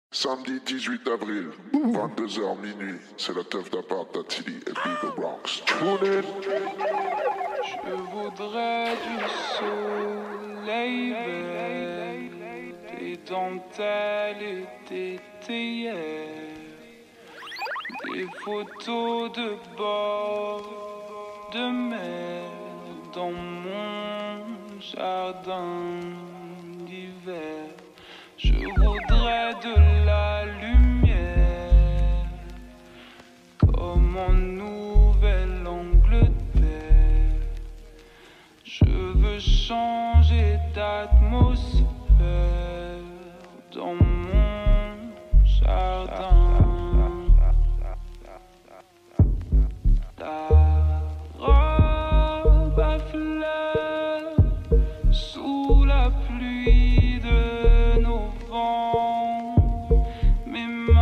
Samedi 18 avril, 22h minuit, c'est la teuf d'appart d'Attili et Big Bronx. Tune in. Je voudrais du soleil vert, des dentelles et des théières, des photos de bord de mer dans mon jardin d'hiver. Je voudrais de la lumière, comme en Nouvelle-Angleterre. Je veux changer d'atmosphère dans mon jardin. Ta robe à fleurs sous la pluie de novembre, mes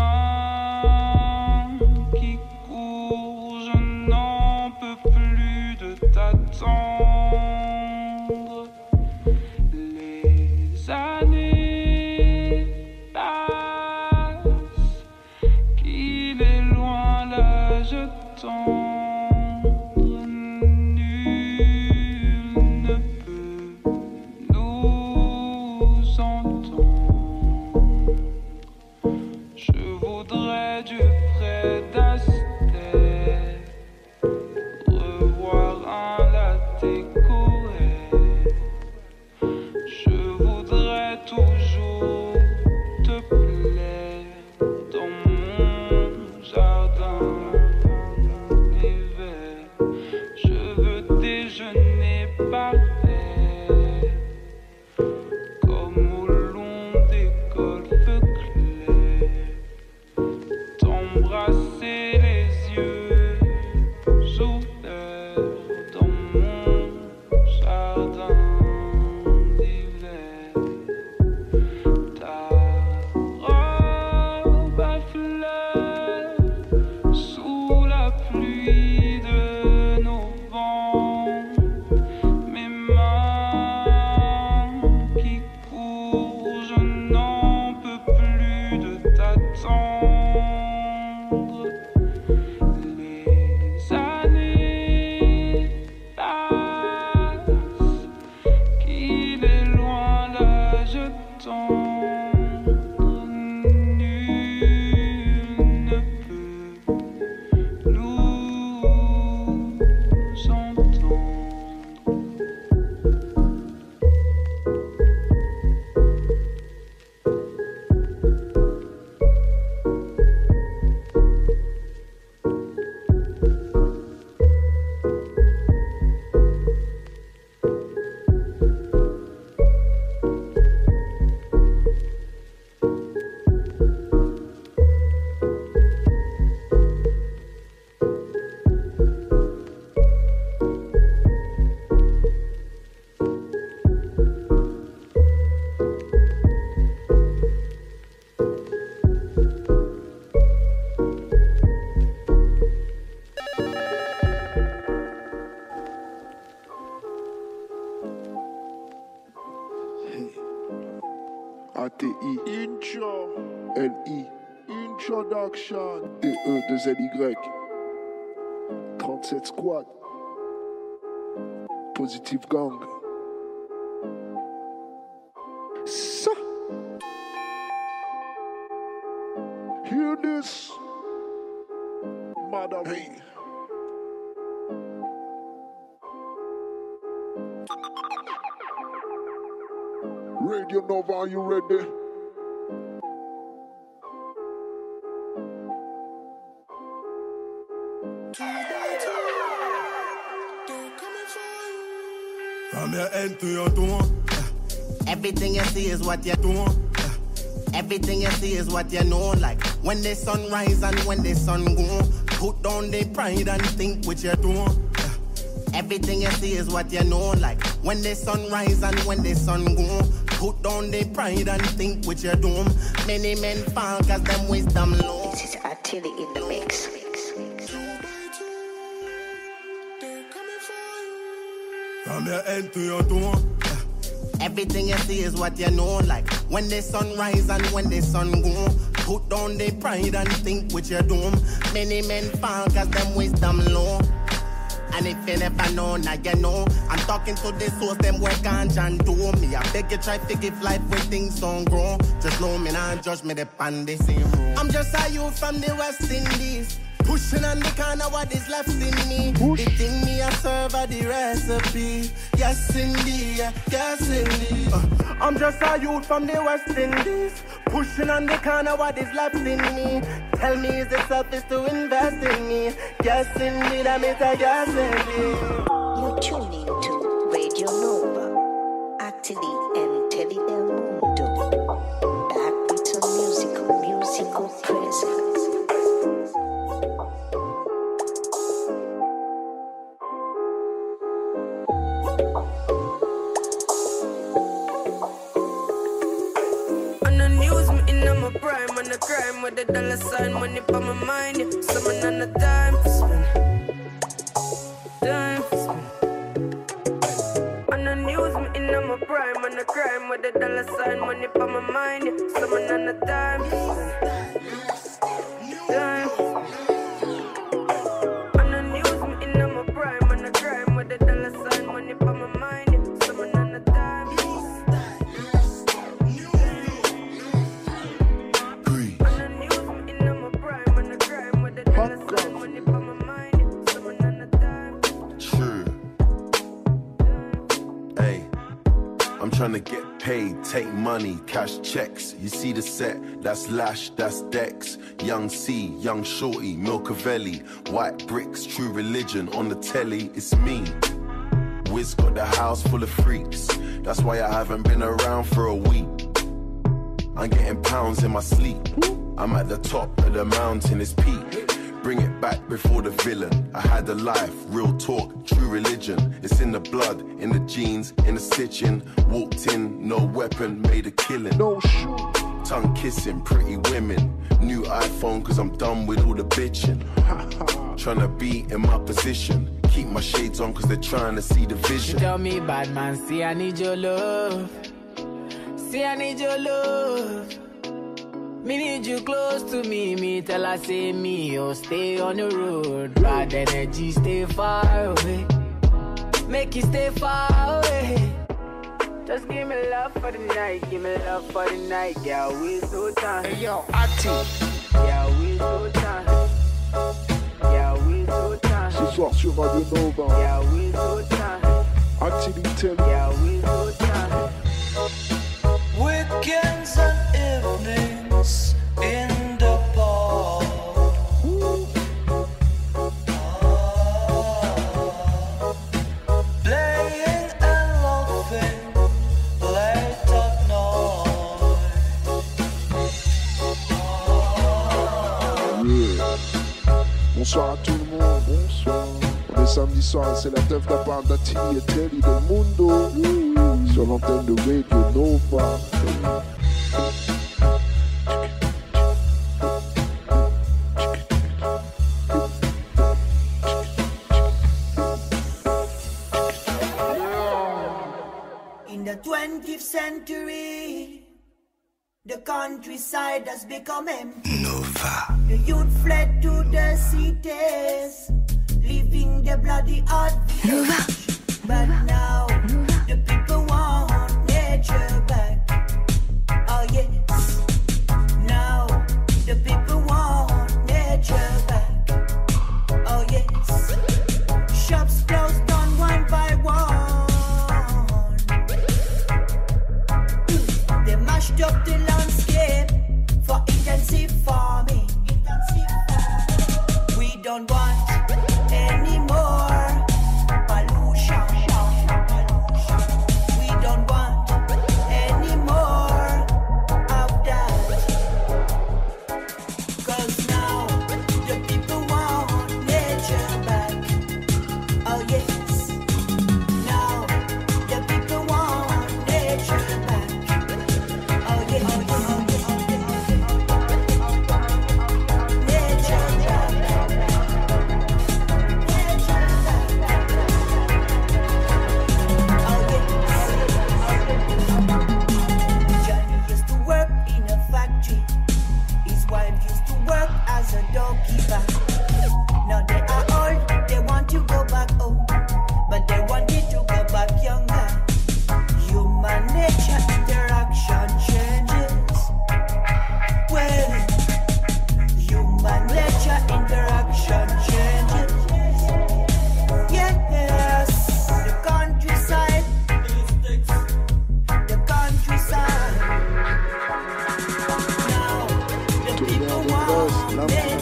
mains qui courent, je n'en peux plus de t'attendre. Les années passent, qu'il est loin là je tends. ATI, intro, LI, introduction, DE2LY, 37 squad, Positive Gang. Ça. Hear this, madam. Hey. Radio Nova, are you ready? From your end to your door, everything you see is what you do. Everything you see is what you know. Like when the sun rise and when the sun go, put down the pride and think what you do. Everything you see is what you know. Like when the sun rise and when the sun go, put down the pride and think with your doom. Many men fall cause them wisdom low. This is Attili in the mix. From your end to your door, Everything you see is what you know. Like when the sun rise and when the sun go, Put down their pride and think with your doom. Many men fall cause them wisdom low. And if you never know, now you know. I'm talking to the souls, them work on John do. Me, I beg you try to give life when things don't grow. Just know me now, judge me the pan the same room. I'm just a youth from the West Indies. Pushing on the corner what is left in me. The thing me a serve a the recipe. Yes indeed, yes indeed. I'm just a youth from the West Indies. Pushing on the corner what is left in me. Tell me is it selfish to invest in me. Yes indeed, I mean yes indeed. You're tuning to Radio Nova, Atili and Teddy Del Mundo. Back with some musical presence. Prime on the crime with the dollar sign, money for my mind. Yeah. Someone on the time for spend. Time for spend. On the news, me in my prime on the crime with the dollar sign, money for my mind. Yeah. Someone on the time for spend. Time. On the news, me in my prime on the crime with the dollar sign, money for my mind. Yeah. Someone on the time. Tryna get paid, take money, cash checks. You see the set, that's Lash, that's Dex. Young C, Young Shorty, Milcavelli. White bricks, True Religion, on the telly, it's me. Wiz got the house full of freaks. That's why I haven't been around for a week. I'm getting pounds in my sleep. I'm at the top of the mountain, it's peak. Bring it back before the villain. I had a life, real talk, true religion. It's in the blood, in the genes, in the stitching. Walked in, no weapon, made a killing. No shoot. Tongue kissing, pretty women. New iPhone cause I'm done with all the bitching. Tryna be in my position. Keep my shades on cause they're trying to see the vision. You tell me, bad man, see I need your love. See I need your love. Me need you close to me, me tell her say me, oh stay on the road. Bad energy, stay far away. Make you stay far away. Just give me love for the night, give me love for the night. Yeah, we so time. Hey yo, Ati. Yeah, we so time. Yeah, we so time. Ce soir sur Radio Nova. Yeah, we so time. Atili Tell. Yeah, we so time. Weekends and evenings in the park. Playing and laughing late at night. Yeah. Bonsoir à tout le monde, bonsoir. On est samedi soir, c'est la teuf de la part d'Atili et Teddy Del Mundo. Sur l'antenne de Radio Nova. In the 20th century, the countryside has become empty. Nova. The youth fled to the cities, leaving their bloody heart village. But now, the people want nature back. Oh yes. Now, the people want nature back. Oh yes. Shops closed down one by one. They mashed up the landscape for intensive farming. We don't want any more pollution.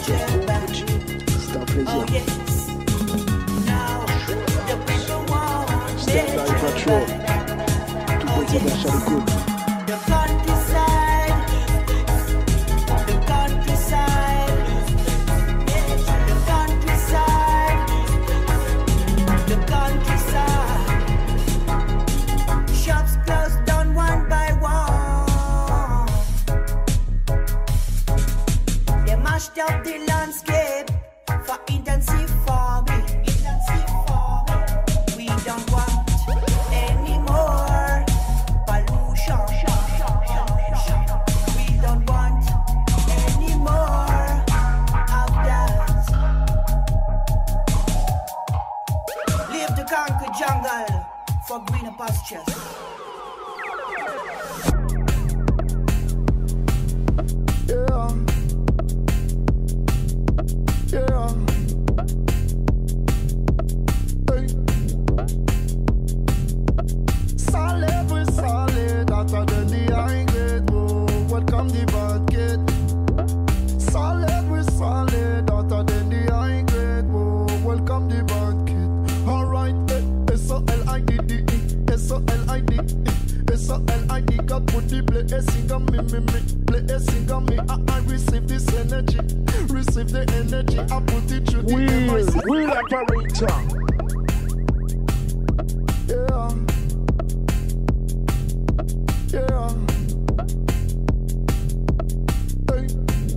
nature back. C'est un plaisir. Oh yes. Now the people want nature back. Tout le monde s'en à l'écoute. The countryside, the countryside, the countryside, the countryside. Shops closed down one by one. They mashed up the landscape for intensive farming. We don't want any more pollution. We don't want any more of that. Leave the concrete jungle for greener pastures. Yeah. Yeah. Hey. Solid with solid, hotter than the high grade. Whoa, welcome the bad kid. Solid with solid, hotter than the high grade. Whoa, welcome the bad kid. Alright, S-O-L-I-D-D-E, S-O-L-I-D-E, S-O-L-I-D. God put the blessing on me, blessing on me. I receive this energy, receive the energy. I put it through the MIC. Wheel operator. Yeah. Yeah. Hey.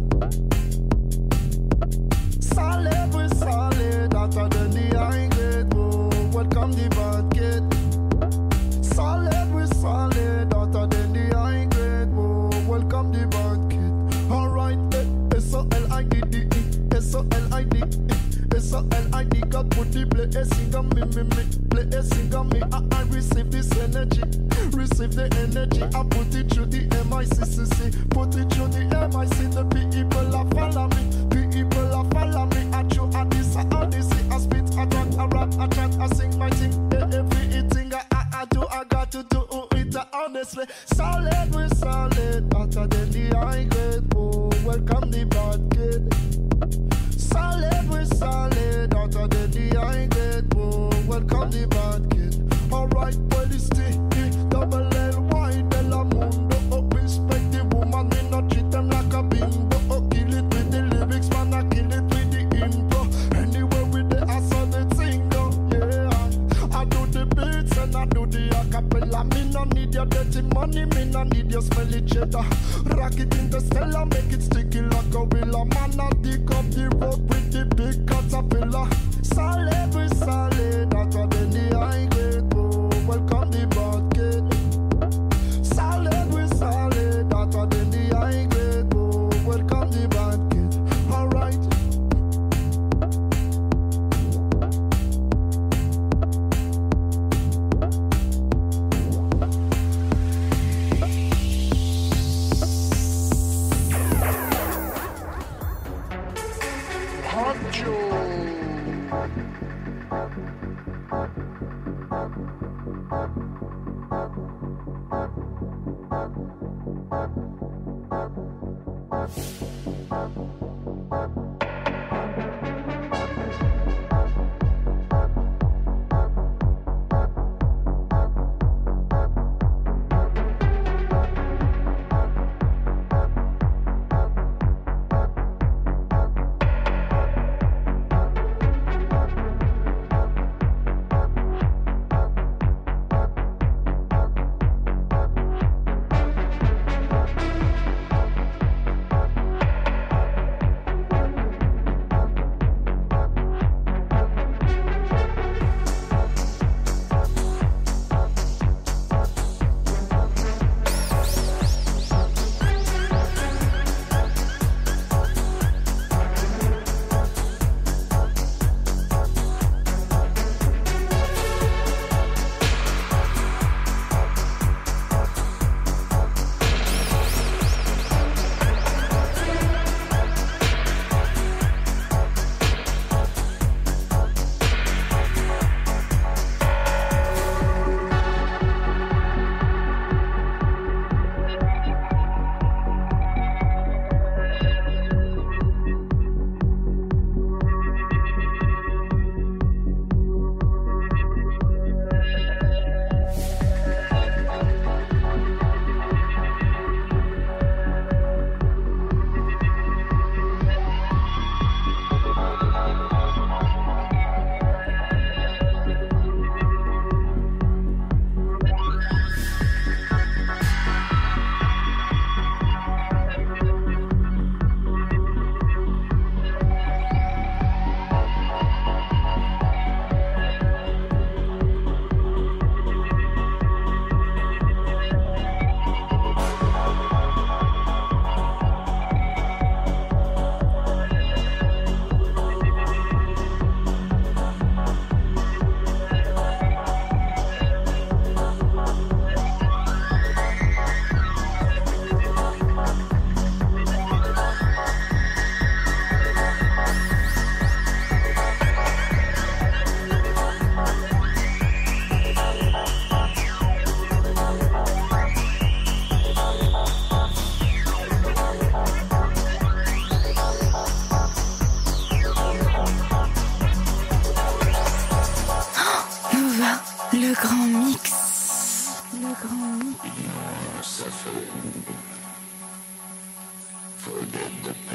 Solid with solid, hotter than the high grade. Whoa, welcome the bad kid. Solid with solid, hotter than the high grade. Whoa, welcome the bad kid. Alright, S-O-L-I-D-D-E, S-O-L-I-D-E, S-O-L-I-D. God put the blessing on me, blessing on me. I receive this energy, receive the energy. I put it through the MICCC, put it through the MIC. The people are follow me, people are follow me. I chew at this, I spit, I talk, I rap, I chant, I sing my thing. Everything I do, I got to do it honestly. Solid with solid, hotter than the high grade. Oh, welcome the bad kid. Solid with solid, hotter than the high grade. Oh, welcome the bad kid. Alright, well it's double L-Y, Bella Mundo. Oh, respect the woman, me not treat them like a bimbo. Oh, kill it with the lyrics, man, I kill it with the intro. Anywhere with the I saw the single, yeah. I do the beats and I do the acapella. Me no need your dirty money, me no need your smelly cheddar. Rock it in the cellar, make it sticky like a willow. Man, I dig up the road with the big caterpillar. Solid with solid, hotter than the high grade. Oh, welcome the bad kid. Solid with solid, hotter than the high grade. Oh, welcome the bad kid. Alright.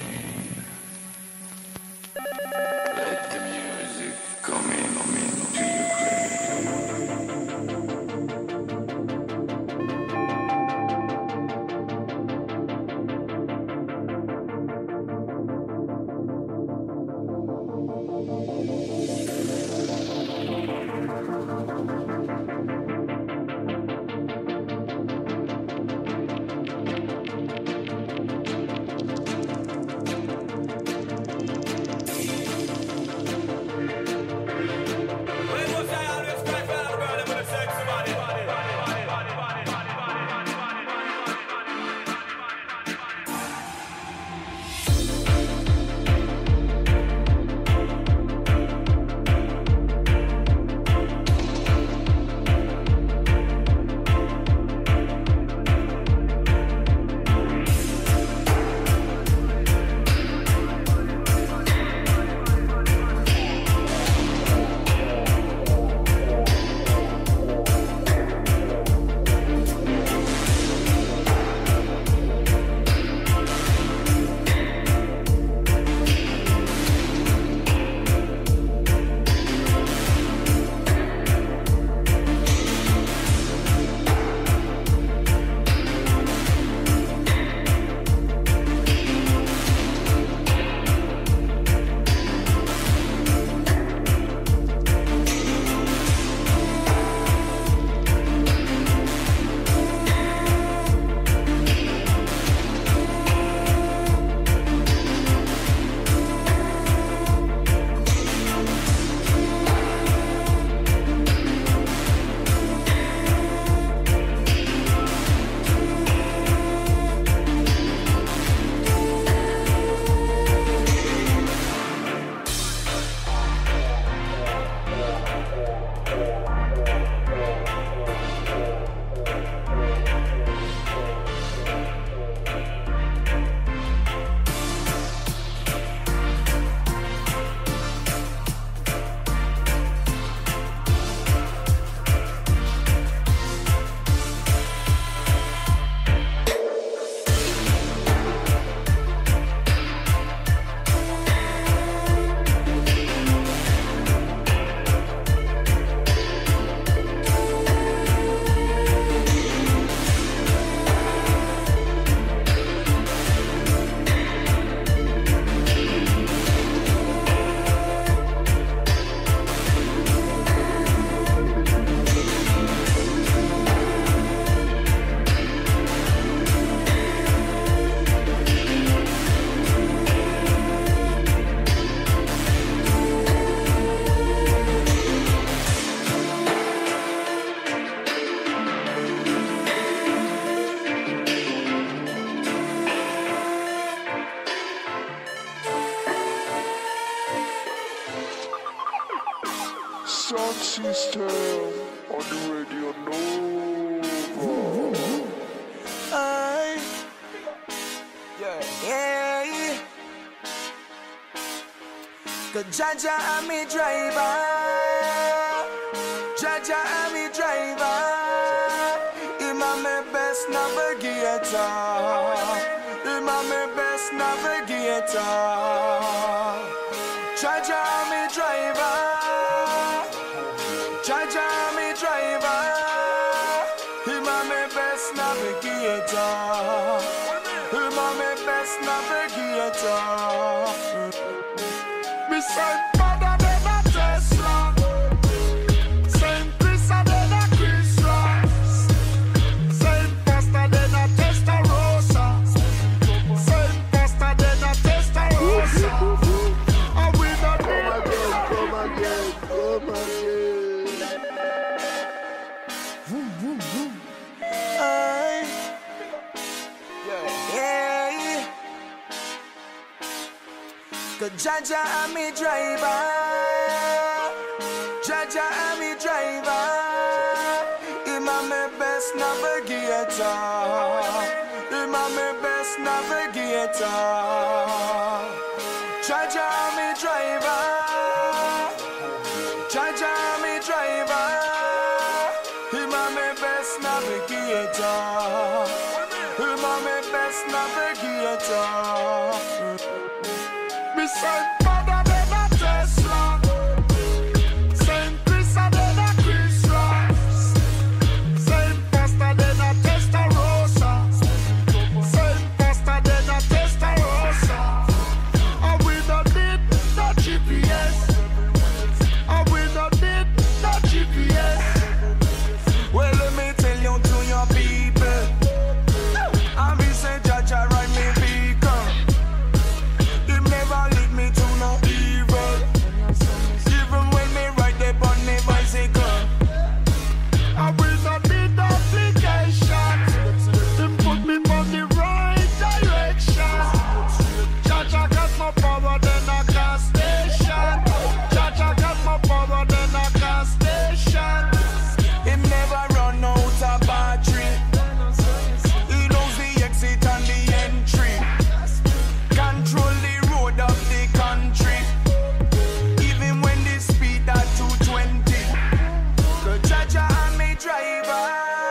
Let the music come into your Sound system on the radio Nova. Yeah. Cause Jaja I'm me driver. Jaja I'm me driver. Him a me best navigator. Him a me best navigator. Jaja I'm me driver. Jaja I'm me driver. Him a me best navigator. Him a me best navigator. Me son father than a Tesla. Saint Chris than a Chris Rock. Saint Pastor than a Testarossa. Saint Pastor than a Testarossa. And we not come again. Yeah. Cause Jaja I'm me driver. Jaja I'm me driver. Him a me best navigator. Him a me best navigator. Jaja I'm me driver. Jaja I'm me driver. Him a me best navigator. Him a me best navigator. Same father than a Tesla. Same Chris than a Chris Rock. Same pastor than a Testarossa. Same pastor than a Testarossa. And we don't need no GPS. And we don't need no GPS. Well, let me tell you to your people. I'm be say Jaja ride me vehicle. Him never lead me to no evil. Even when me ride the on me bicycle. And we don't need no application. Him put me on the right direction. Jaja got more power than a gas station. Jaja got more power than a gas station. Him never run out of battery. He knows the exit and the entry. Control the road of the country. Even when they speed at 220. The Jaja and me driver.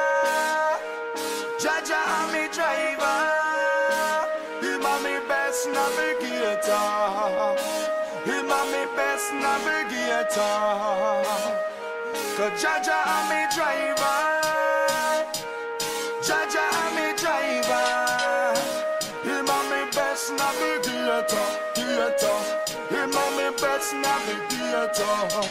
Jaja and me driver. Him and me best navigator. Him and me best navigator. Cause Jaja and me driver. Jaja and me driver. Him and me best navigator. Him and me best navigator.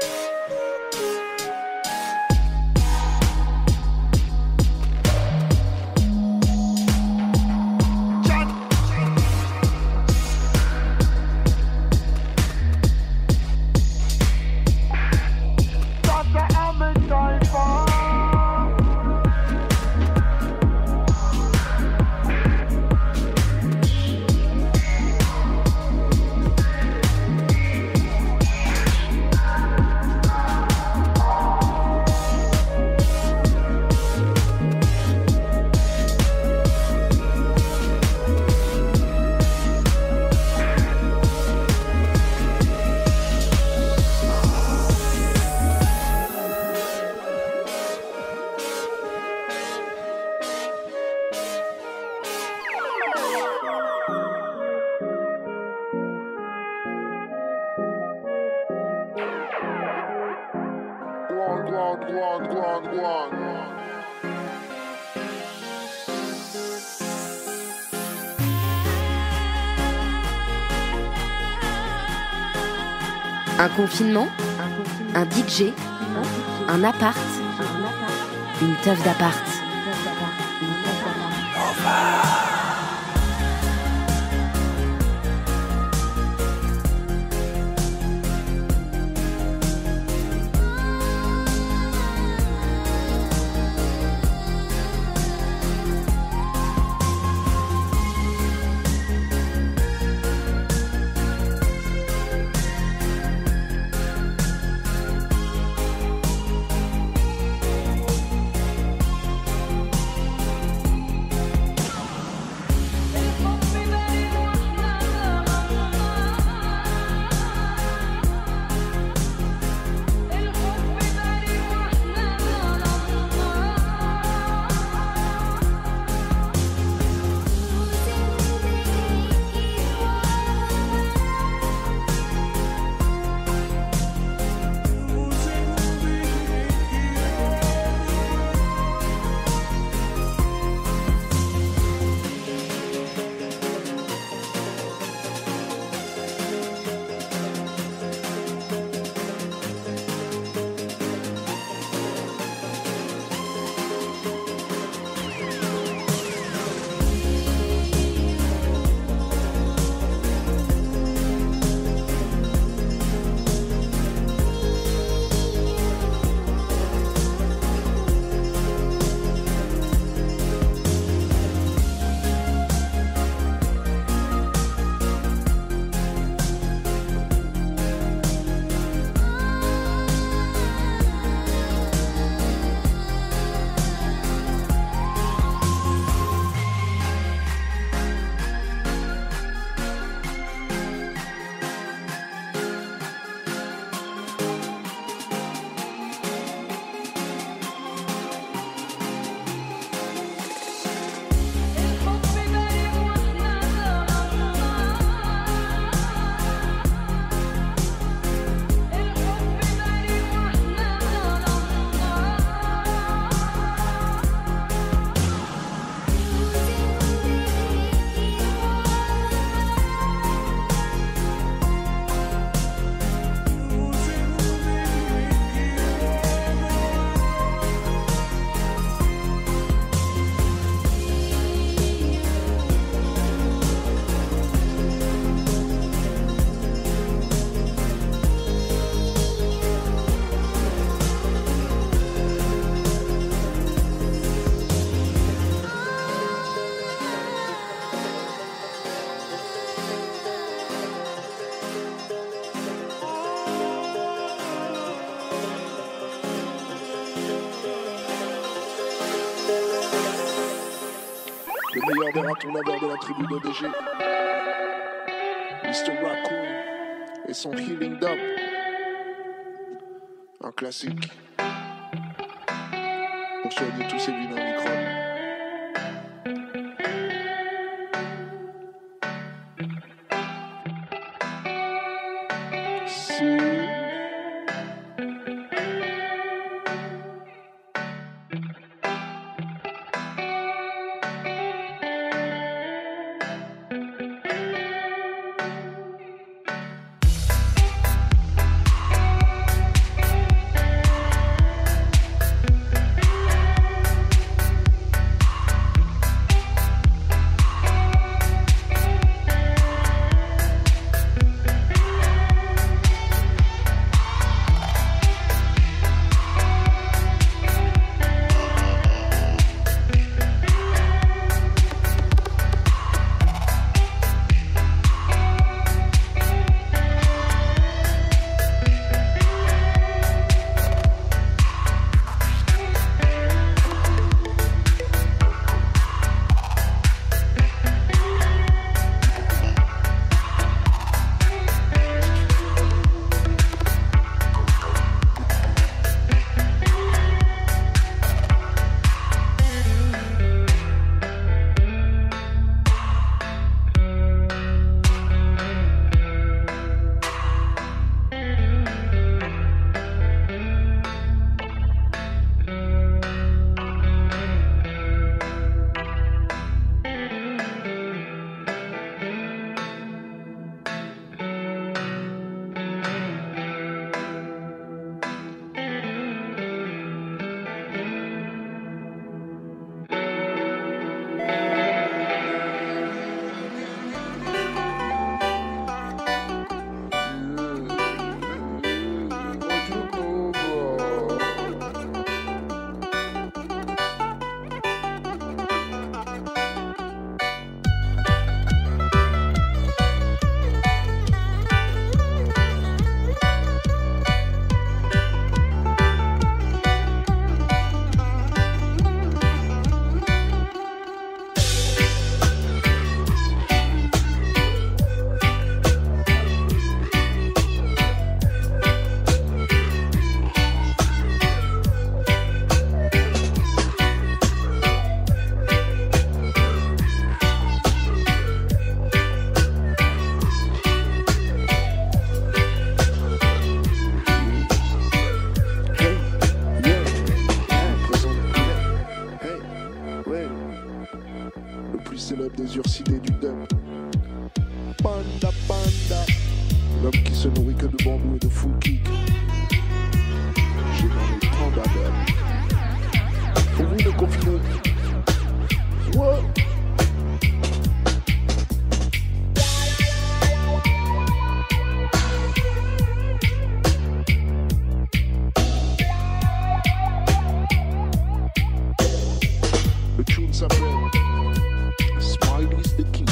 Go on. Un confinement, un DJ, un appart, une teuf d'appart. meilleur des ratons laveurs de la tribu de DG. Mr. Raccoon et son Healing Dub. Un classique. Pour soigner tous ces vilains microbes. Des ursidés du dub. Panda, panda. L'homme qui se nourrit que de bambou et de full kick. J'ai dans les temps d'Adam. Pour vous, le confinement. Ouais. Le tune s'appelle Smiley's the King.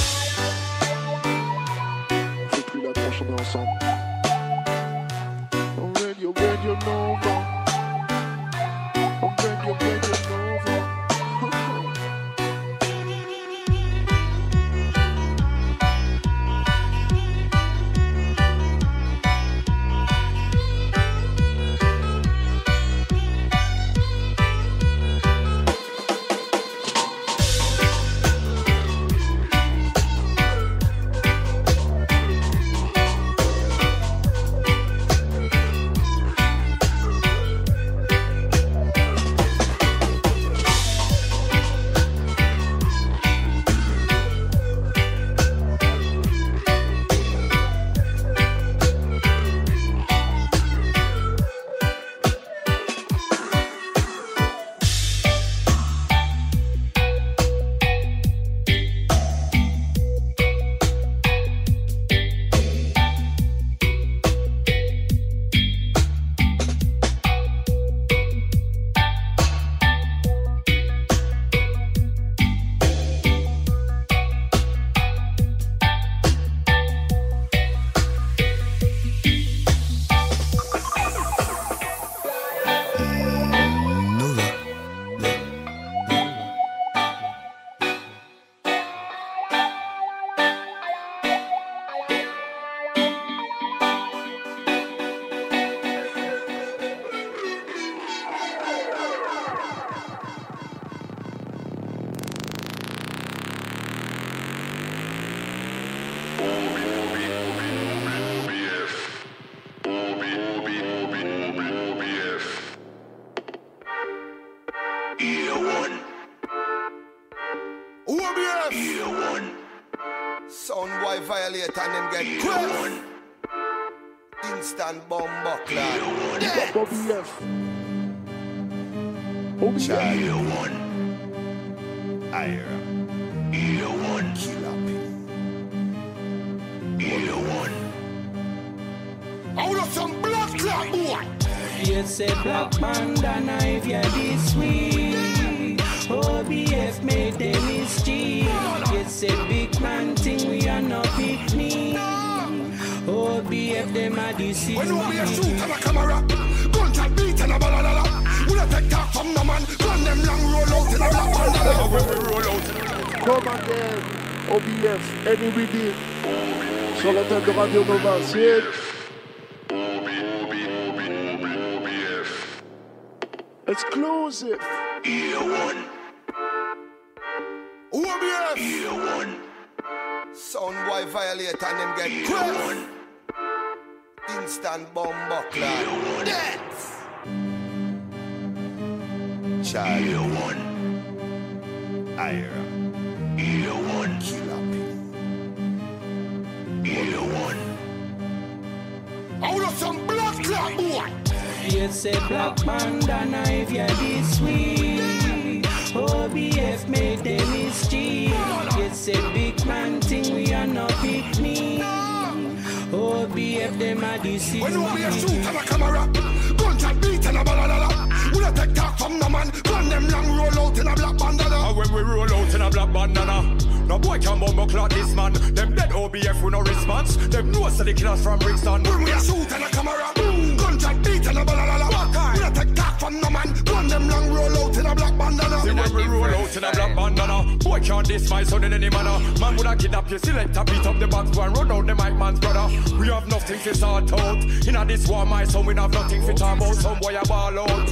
On fait plus la tranche, on est ensemble. On Radio Nova. On Radio Nova. and them get quick. Instant bomb buckler. Dead. Child. Ira. Either one. Killer P. Either one. I want some blood clot, boy. You say black bandana if you're this sweet. OBF made them mischief. You say big man thing we are not pick me. OBF them are deceived. When OBF shoot on a camera, gunshot beat and a balala. We don't take talk from no man. Gun them long roll out in a black bandana. When we roll out. Come again, OBF, any redeem. Sur l'antenne de Radio Nova, c'est exclusive. OBF. Sound boy violate and them get quick. Instant bomb buckler. Death. Child. Ira. Either one. Killer P. Either one. I want some blood clot, boy. You say black bandana if you're this sweet. OBF made them mischief. You say big man thing we are not pick me. OBF them are deceived. When OBF shoot on a camera, gunshot beat and a balala. We don't take talk from no man. Gun them long roll out in a black bandana. And when we roll out in a black bandana, no boy can bumble clock this man. Them dead OBF with no response. Them know so the killers from Brixton. When we a shoot on a camera, gunshot beat and a balala. We don't take talk from no man. Gun them long roll out in a black bandana. See when we roll out in a black bandana, boy can't diss my son in any manner. Man would have kidnap you, select a beat up the box, go and run out the mic man's brother. We have nothing to sort out. In a this war my son, we have nothing to talk about. Some boy a ball out.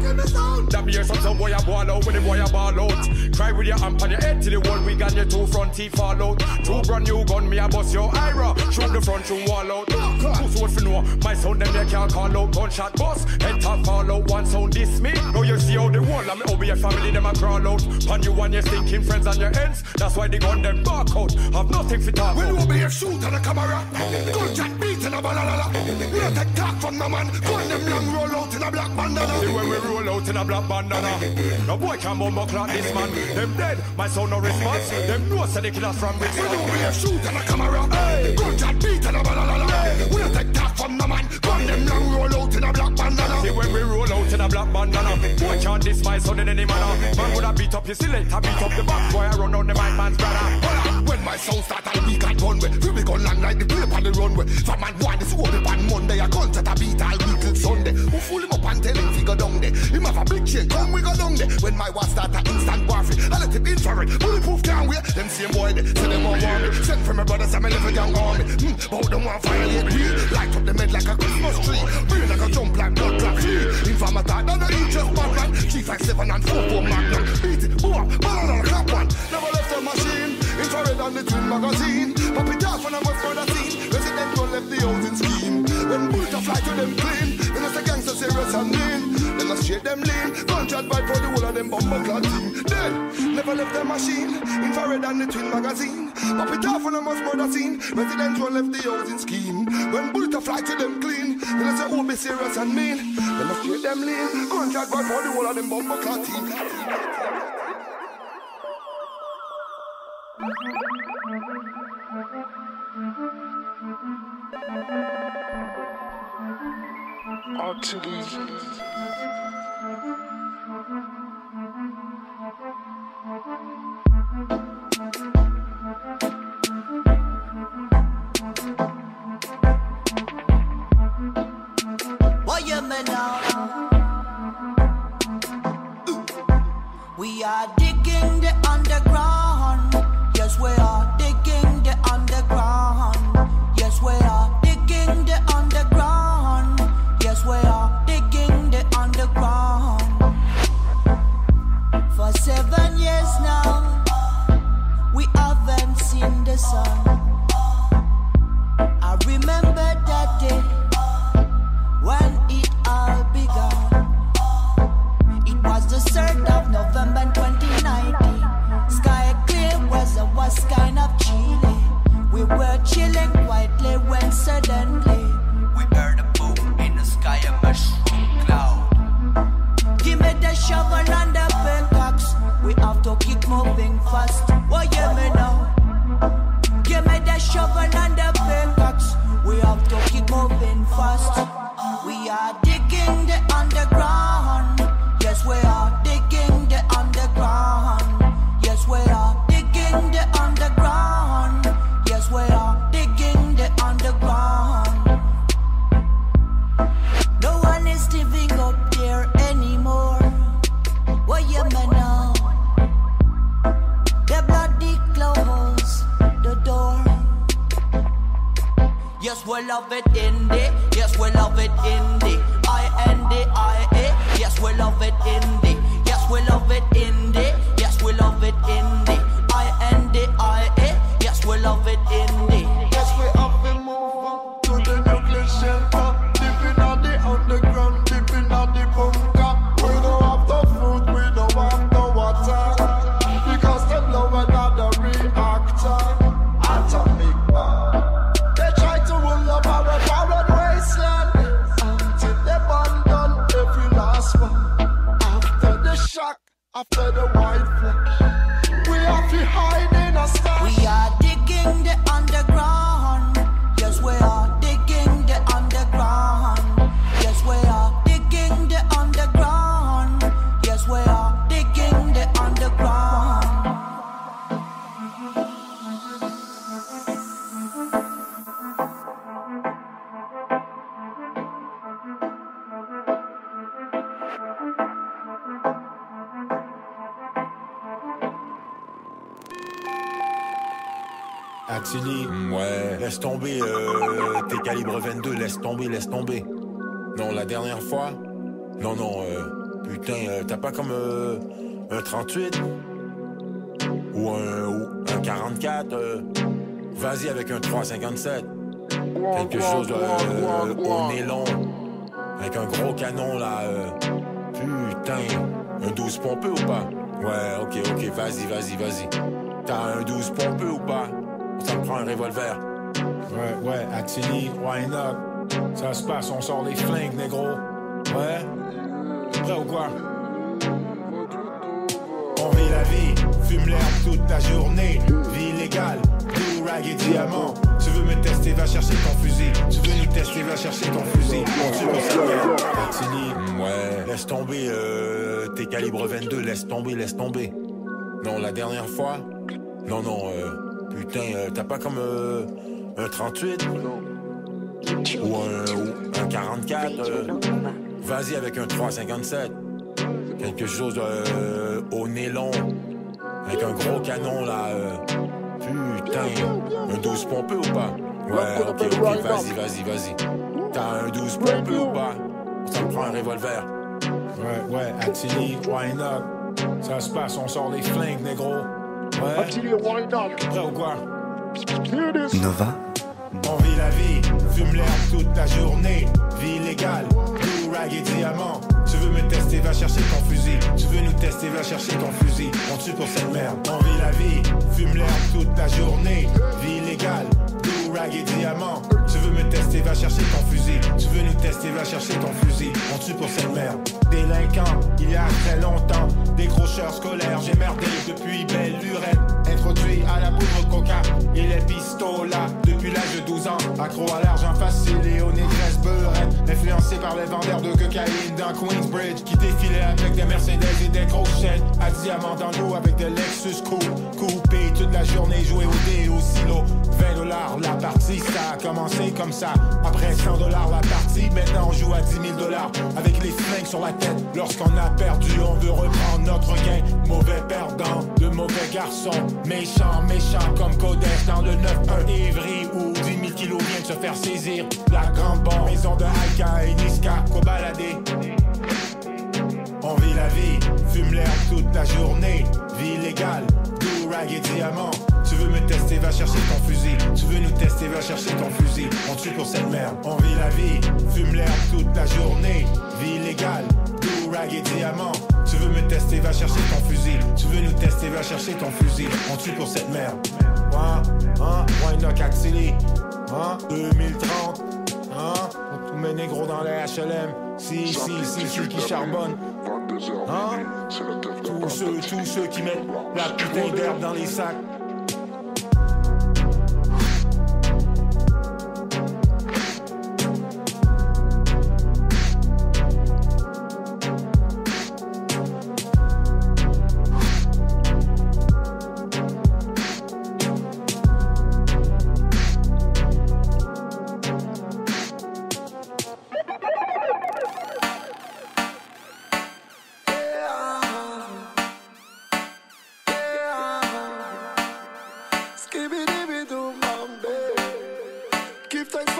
That be some boy a ball out when the boy a ball out. Cry with your amp on your head till the wall we got your two front teeth fall out. Two brand new gun, me a bust your Ira. Shoot the front to wall out. Who's what for know? My son them they can't call out. Gunshot bust, head top fall out. One sound diss me. Now you see how the wall and me OBF family them a crawl out. Pan you and your stinking friends on your ends. That's why they gun them back out. Have nothing for talk. When OBF shoot on a camera, gunshot beat and a balala. We don't take talk from no man. Gun them long roll out in a black bandana. See when we roll out in a black bandana, no boy can bumble clock this man. Them dead, my son no response. Them know so the killers from Brixton. When OBF shoot on a camera, gunshot beat and a balala. We don't take talk from no man. Gun them long roll out in a black bandana. See when we roll out in a black bandana, boy can't diss my son in any manner. Man would have beat up your selector, beat up the box, boy I run on the mic man's brother. When my sound start and we got runway, we be gun land like the play on the runway. From man one this old on Monday, a gunshot a beat all week till Sunday. Who fool him up and tell him fi go down there? Him have a big chain, come we go down there. When my war start a instant warfare, I let him infrared, bulletproof can't wait. Them same boy they say them all want me. Send for my brothers and my little young army. But them want violate me. Light up the med like a Christmas tree. Brain like a jump like blood clot tree. Informer thought that the just bad man. 357 and 44 Magnum. Beat it, boy, ball on a clap one. Never left the machine. Infrared on the twin magazine. Pop it off when I was for the scene. Resident don't left the housing scheme. When bullet fly to them clean. Then it's the gangster serious and mean. Then I straight them lean. Gunshot vibe for the whole of them bomber clad team. Dead, never left the machine. Infrared on the twin magazine. Pop it off when I was for the scene. Resident don't left the housing scheme. When bullet fly to them clean. Then I say oh be serious and mean. Then I straight them lean. Gunshot vibe for the whole of them bomber clad team. What you mean now? We are digging the underground. Yes, we are digging the underground. Yes, we are digging the underground. Yes, we are digging the underground. For 7 years now, we haven't seen the sun. Yes, we love it indie. Yes, we love it indie. I-N-D-I-A. Yes, we love it indie. Yes, we love it indie. Yes, we love it indie. I-N-D-I-A. Yes, we love it indie. Yes, we have to move to the nuclear shelter. Dipping on the underground, dipping on the bunker. We don't have the food, we don't have the water. Because them love another reactor. Atomic bomb. They try to rule up our barren wasteland until they abandon every last one. After the shock, after the white flash, we have to hide in a stash. We are digging the underground. Yes, we are digging the underground. Yes, we are digging the underground. Yes, we are digging the underground. Attili, ouais, laisse tomber, tes calibres 22, laisse tomber. Non, la dernière fois, non, putain, t'as pas comme un 38 ou un 44, vas-y avec un 357, quelque chose au nylon, avec un gros canon là, putain, un 12 pompeux ou pas? Ouais, ok, vas-y. T'as un 12 pompeux ou pas? Ça me prend un revolver. Ouais, Attili, why not? Ça se passe, on sort les flingues, négro. Ouais? Prêt ou quoi? On vit la vie, fume l'herbe toute la journée. Vie illégale, blue rag et diamant. Tu veux me tester, va chercher ton fusil. Tu veux nous tester, va chercher ton fusil. Tu veux savoir? Attili, ouais. Laisse tomber, tes calibres 22, laisse tomber. Non, la dernière fois, non, putain, t'as pas comme un 38 ou un 44, vas-y avec un 357, quelque chose au nylon, avec un gros canon là, putain, un 12 pompeux ou pas? Ouais, ok, vas-y. T'as un 12 pompeux ou pas? Ça me prend un revolver. Ouais, Attili, why not? Ça se passe, on sort les flingues, négro. Ouais. Prêt ou quoi? Nova. On vit la vie, fume l'herbe toute la journée. Vie illégale, blue rag et diamant. Tu veux me tester, va chercher ton fusil. Tu veux nous tester, va chercher ton fusil. On tue pour cette merde. On vit la vie, fume l'herbe toute la journée. Vie illégale, blue rag et diamant. Tu veux me tester, va chercher ton fusil. Tu veux nous tester, va chercher ton fusil. On tue pour cette merde. Délinquant, il y a très longtemps. Décrocheur scolaire, j'ai merdé depuis belle lurette. Introduit à la poudre coca et les pistolats depuis l'âge de 12 ans. Accro à l'argent facile et aux négresses beurrettes. Influencé par les vendeurs de cocaïne dans Queensbridge, qui défilaient avec des Mercedes et des crochettes. À diamant dans l'eau avec des Lexus coupés toute la journée, joué au dé et au silo. $20 la partie, ça a commencé comme ça. Après $100 la partie, maintenant on joue à $10 000 avec les flingues sur la tête. Lorsqu'on a perdu, on veut reprendre notre gain. Mauvais perdant, de mauvais garçons. Méchant comme Kodesh dans le 9-1 Ivry, où 10 000 kilos viennent de se faire saisir. La grande bombe, maison de Alka et Niska, Kobalade. On vit la vie, fume l'herbe toute la journée. Vie illégale, blue rag et diamant. Tu veux me tester, va chercher ton fusil. Tu veux nous tester, va chercher ton fusil. On tue pour cette merde. On vit la vie, fume l'herbe toute la journée. Vie illégale, blue rag et diamant. Tu veux me tester, va chercher ton fusil. Tu veux nous tester, va chercher ton fusil. On tue pour cette merde. Why not Attili? 2030. On tous mes négros dans les HLM. Si, qui charbonnent. Tous ceux qui mettent la putain d'herbe dans les sacs. Give thanks for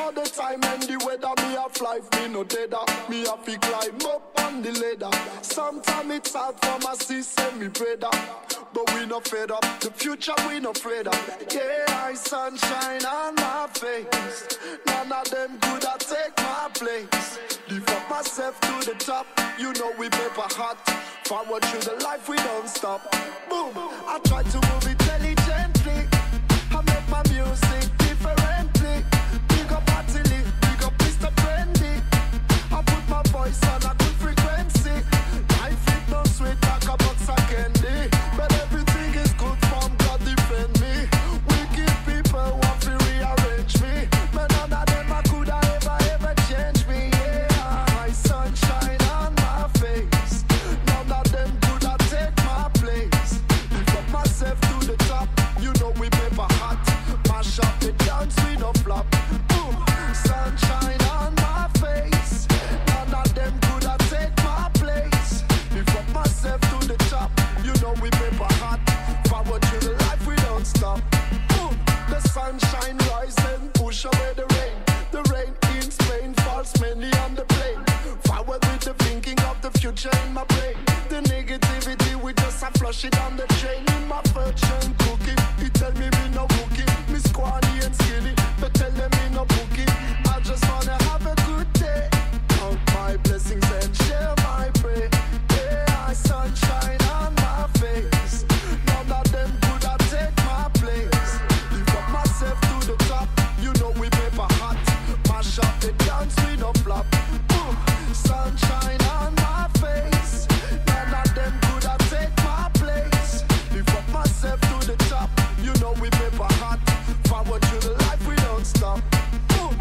for the time and the weather. Me have life, me no deader. Me have to climb up on the ladder. Sometimes it's hard for my system, me brother. But we no fed up, the future we no afraid of. Yeah, I sunshine on my face. None of them could I take my place. Lift up myself to the top, you know we paper hot. Forward through the life, we don't stop. Boom, I try to move intelligently. I make my music differently. Big up Atili, big up Mr. Friendly. I put my voice on a good frequency. Life it no sweet like a box of candy. But everything is good from God defend me. Wicked people want to rearrange me. But none of them I could ever change me. Yeah, my sunshine on my face. None of them could I take my place. Lift up myself to the top. You know we paper hot. Mash up the dance, we no flop. Boom, sunshine on my face. None of them could I take my place. Lift up myself to the top. You know we paper hot. Forward to the life, we don't stop. Boom, the sunshine rise and push away the rain. The rain in Spain falls many on the plane. Forward with the thinking of the future in my brain. The negativity, we just a flush it down the drain. In my fortune cookie, he tell me no cookie. Me squally and skilly, but tell them me no bookie. I just wanna have a good day. Count my blessings and share my prayer. Yeah, sunshine on my face. None of them could I take my place. Lift up myself to the top. You know we paper hot. Mash up the dance, we no flop. Boom, sunshine on my face. None of them could I take my place. Lift up myself to the top. You know we paper hot. Forward to the life, we don't stop. Boom.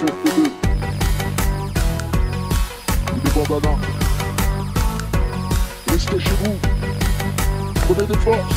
Bandana. Restez chez vous. Prenez des forces.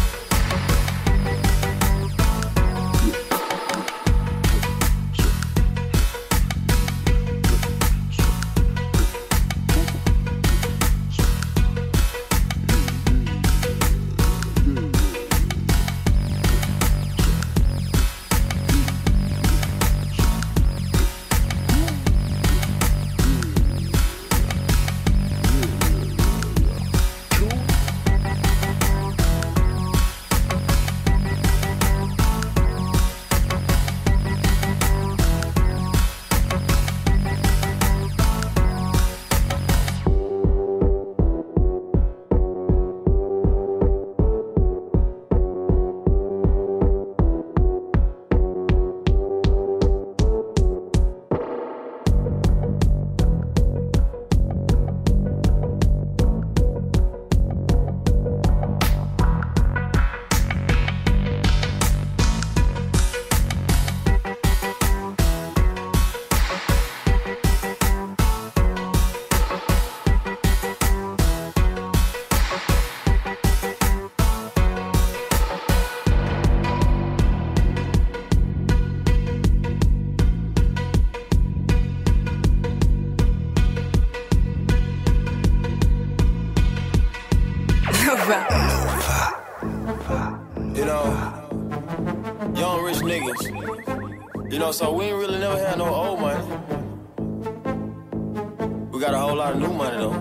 You know, young rich niggas. You know, so we ain't really never had no old money. We got a whole lot of new money though.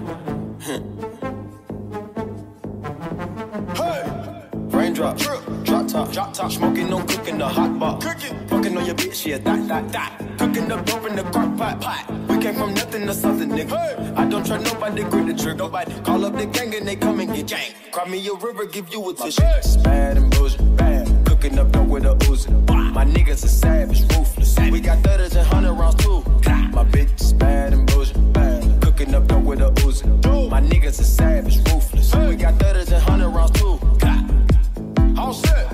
Hey! Raindrop, drop top, smoking, no cooking, the hot pot. Fucking on your bitch, yeah, that. Cooking up dope in the crock pot. We came from nothing to something, nigga. Hey. I don't try nobody, grip the trigger. Nobody call up the gang and they come and get jank. Cry me a river, give you a tissue. It's bad and bullshit, bad. Cooking up dope with a Uzi. My niggas are savage, ruthless. We got 30s and 100 rounds too. My bitch is bad and bullshit, bad. Cooking up dope with a Uzi. My niggas are savage, ruthless. We got 30s and 100 rounds too. All set.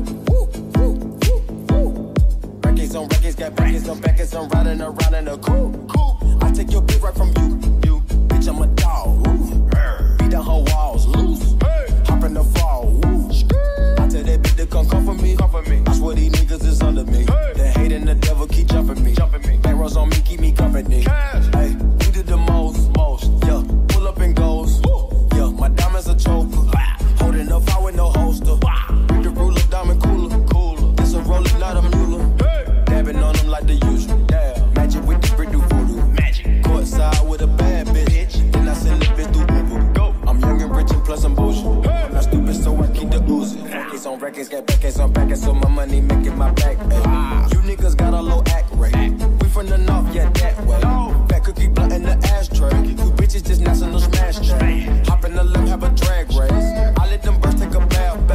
Records on records, got records on backers. I'm riding around in a coupe. I take your bitch right from you. Bitch, I'm a dog. Beat down her walls, loose. Hop in the fall. I tell that bitch to come for me. I swear these niggas is under me. The hate and the devil keep jumping me. Back rows on me, keep me company. Hey, we did the most. Yeah, pull up and goes. Yeah, my diamonds are choker. Holding up fire with no holster. Read the ruler, diamond cooler. This a roller, not a mule. Dabbing on them like the usual. Magic with the brick do voodoo. Courtside with a bad bitch. Then I send the bitch through Uber. I'm young and rich and plus I'm bullshit. I'm not stupid, so I keep the oozing. Records on records, got backers on backers, so my money making my back. You niggas got a low act rate. We from the north, yeah, that way. Fat cookie blunt in the ashtray. You bitches just national smash tray. Hop in the lip, have a drag race. I let them birds take a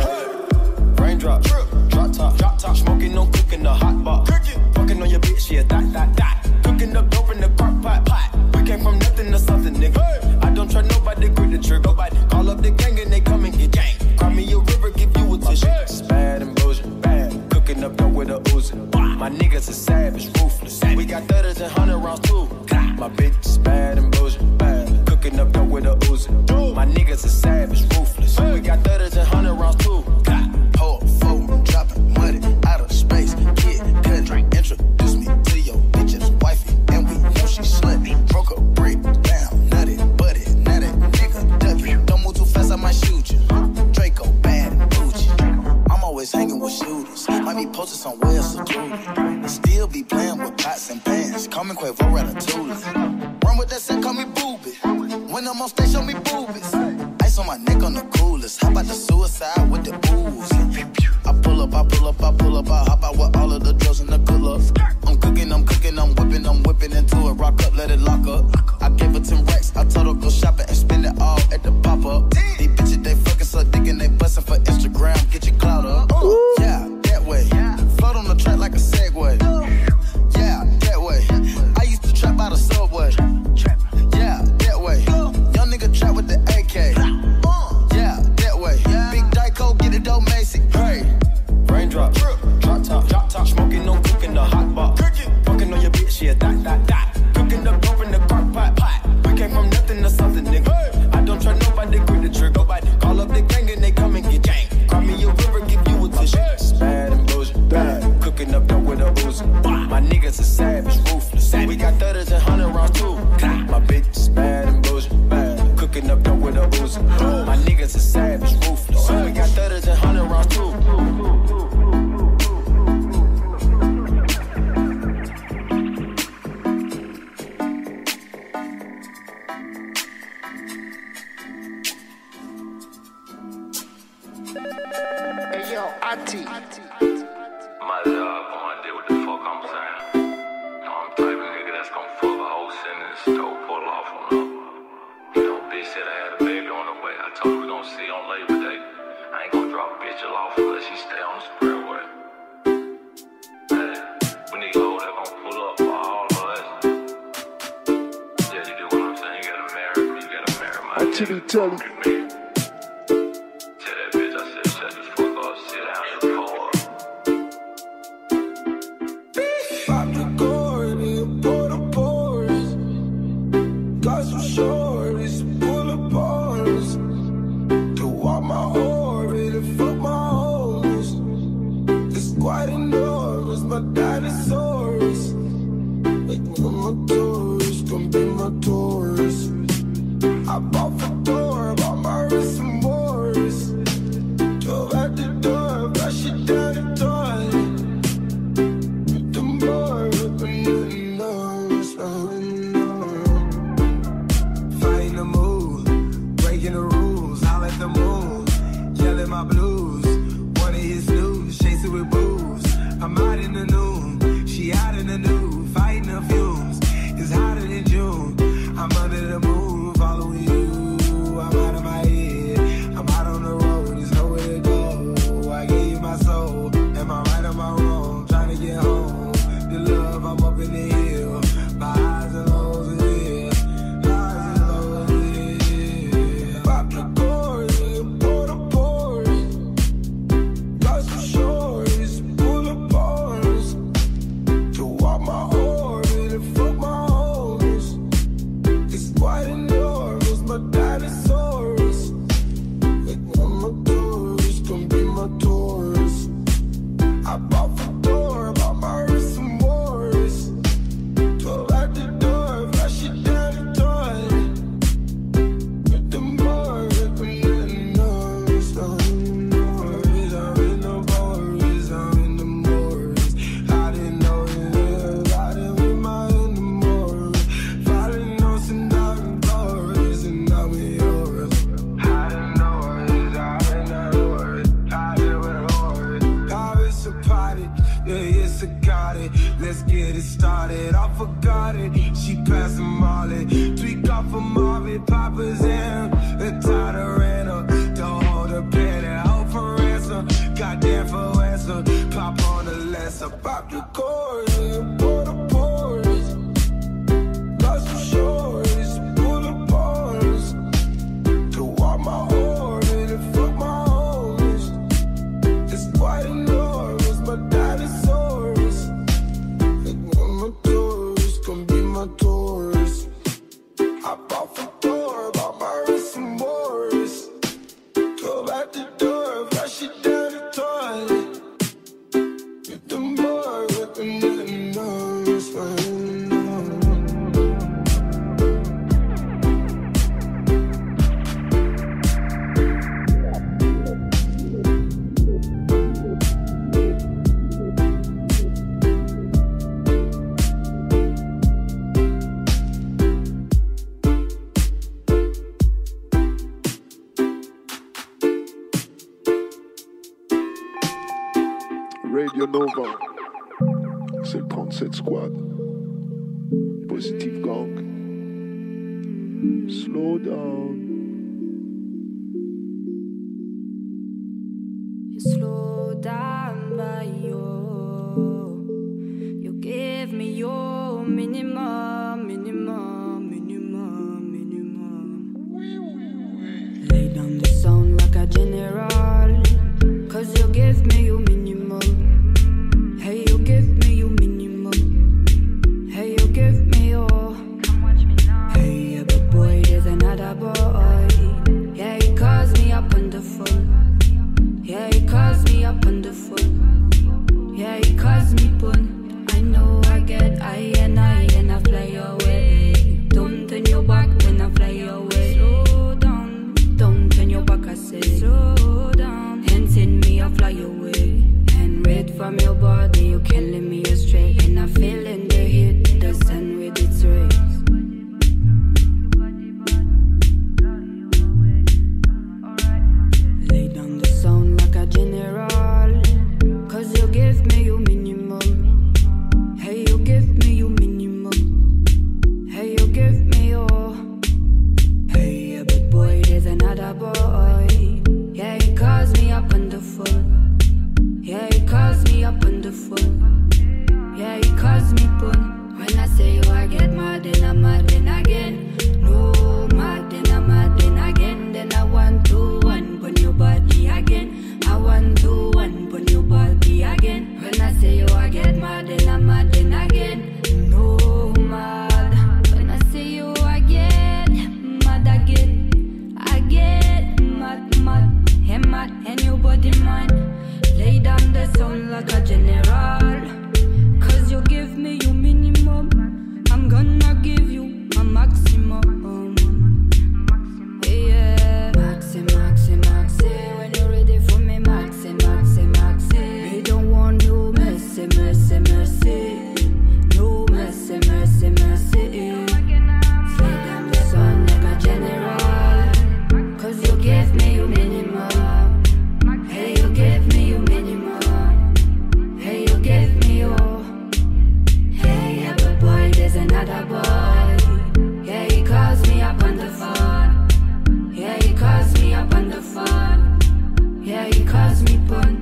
bath. Raindrop, drop top, smoking, no cooking, the hot pot. Fucking on your bitch, yeah, that. Cooking up dope in the crock pot. We came from nothing to something, nigga. I don't try nobody, grip the trigger. Nobody call up the gang and they come and get gang. Cry me a river, give you a tissue. It's bad and bullshit, bad. Cooking up dope with a Uzi. My niggas are savage, ruthless. We got 30s and 100 rounds too. My bitch is bad and bullshit, bad. Cooking up dope with a Uzi. My niggas are savage, ruthless. We got 30s and 100 rounds too. Whole phone dropping money out of space. Kid, country, introduce me to your bitch's wifey, and we know she slutty. Broke a brick down, nutty, buddy, now that nigga ducky. Don't move too fast, I might shoot you. Draco, bad and bougie. I'm always hanging with shooters. Might be posted somewhere secluded. Still be playing with pots and pans. Call me Quavo Ratatouille. Run with that set, call me Booby. When I'm on stage, show me boobies. Ice on my neck on the coolest. How about the suicide with the booze? I pull up, I hop out with all of the drugs and the good looks. I'm cooking, I'm whipping into it. Rock up, let it lock up. I gave her 10 racks, I told her go shopping and spend it all at the pop-up. These bitches, they fucking suck dick and they bustin' for Instagram. Get your clout up. Yeah, that way. Float on the track like a Segway. Yeah, that way. I used to trap out of Subway. Yeah, that way. Young nigga trap with the AK. Yeah, that way. Big Dyko, get it dope, Macy. Hey. Raindrop, drop top, smoking, no cooking, the hot pot. Fucking on your bitch, yeah, that. Cooking up dope in the crock pot. We came from nothing to something, nigga. I don't try nobody, grip the trigger. Call up the gang and they come and get gang. Cry me a river, give you a tissue. Bad and bullshit, bad. Cooking up dope with a Uzi. My niggas are savage, ruthless. We got 30s and 100 rounds too. My bitch is bad and bullshit, bad. Cooking up dope with a Uzi. My niggas are savage, ruthless. We got 30s and 100 rounds too. Ati. My job, gonna do what the fuck I'm saying. No, I'm the type of nigga that's gonna fuck a whole sentence, don't pull off on her. You know, bitch said I had a baby on the way. I told her we gonna see on Labor Day. I ain't gonna drop a bitch off unless she stay on the square way. Hey, we need a hoe that gonna pull up for all of us. Yeah, you do what I'm saying. You gotta marry me, you gotta marry my nigga. Tell me. Radio Nova, c'est le 37 Squad, Positive Gang, Slow Down. You slow down by you give me your minimum. Lay down the sound like a general, 'cause you give me your minimum. Hey, you give me your minimum. another boy. Yeah, he calls me up on the phone. Yeah, he calls me up on the phone. Yeah, he calls me pun.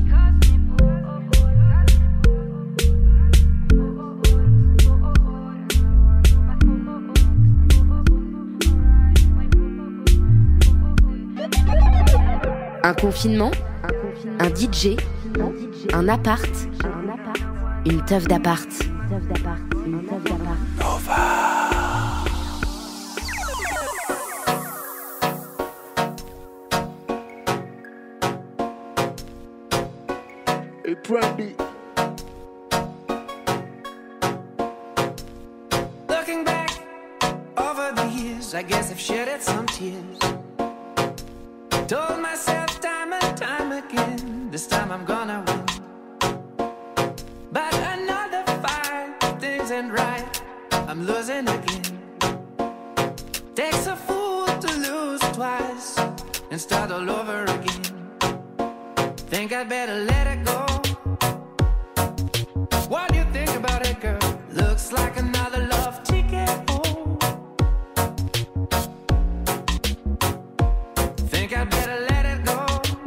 Un confinement, un DJ, un appart, une teuf d'appart. Hey, Brandy. Looking back over the years, I guess I've shedded some tears. Told myself time and time again, this time I'm gonna win. But another fight, things ain't right, I'm losing again. Takes a fool to lose twice and start all over again. Think I'd better let it go. What do you think about it, girl? Looks like another love ticket home. Think I'd better let it go.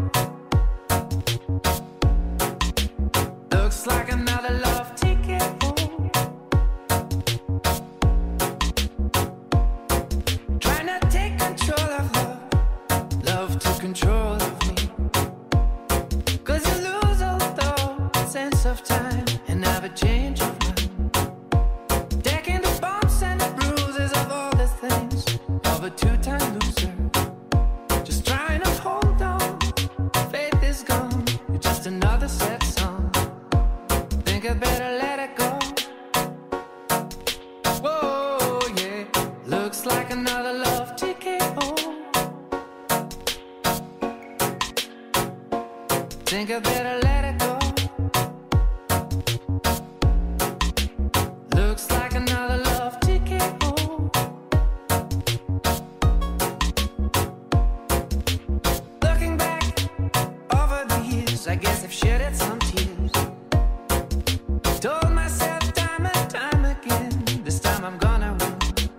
Looks like another love ticket home. Trying to take control of love, love to control of me. 'Cause you lose all the sense of time and have a change of mind. Taking the bumps and the bruises of all the things of a two-time loser. Just trying to hold on, faith is gone. You're just another sad song. Think I'd better let it go. Whoa, yeah. Looks like another love ticket home. Think I better let it go. Looks like another love ticket home. Looking back over the years, I guess I've shedded some tears. Told myself time and time again, this time I'm gonna win.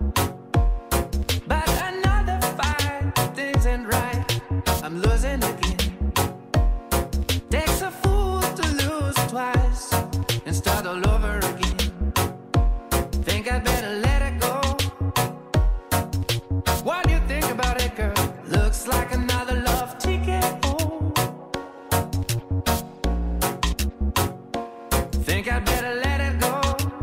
But another fight, things ain't right, I'm losing again. Takes a fool to lose twice and start all over again. Think I'd better let it go. What do you think about it, girl? Looks like another love ticket home. Think I'd better let it go.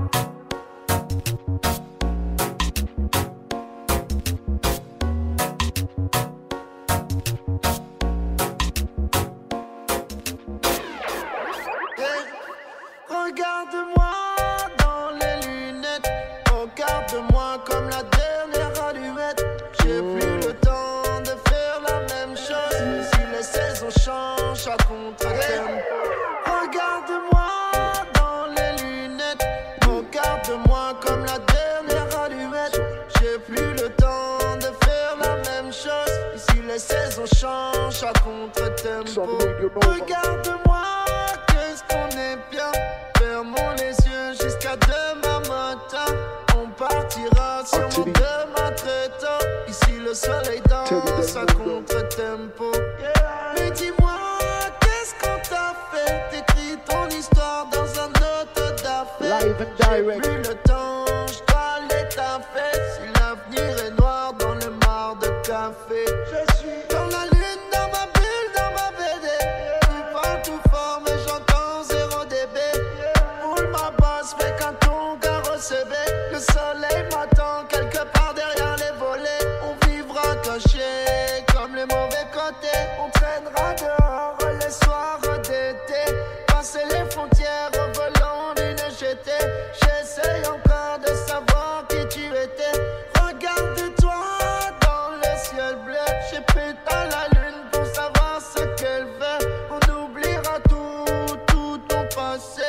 Regarde-moi dans les lunettes, regarde-moi comme la dernière allumette. J'ai plus le temps de faire la même chose. Si les saisons changent à contre-tempo. Regarde-moi dans les lunettes, regarde-moi comme la dernière allumette. J'ai plus le temps de faire la même chose. Si les saisons changent à contre-tempo. Regarde-moi, qu'est-ce qu'on est bien. Fermons les yeux jusqu'à demain matin. On partira sûrement demain très tôt. Ici le soleil danse à contre-tempo. Mais dis-moi, qu'est-ce qu'on t'a fait? T'écris ton histoire dans un note d'affaires. J'ai plus le temps, je dois aller taffer. Si l'avenir est noir dans le mar de café. Je suis dans la lune, dans ma bulle, dans ma BD. Tu parles tout fort mais j'entends 0 dB. Roule ma basse, fais qu'un ton carreau CB. Le soleil m'attend quelque part derrière les volets. On vivra caché comme les mauvais côtés. On traînera dehors les soirs d'été. Passer les frontières au volant d'une GT. J'essaye encore de savoir qui tu étais. Regarde-toi dans le ciel bleu. J'ai pété la lune pour savoir ce qu'elle veut. On oubliera tout ton passé.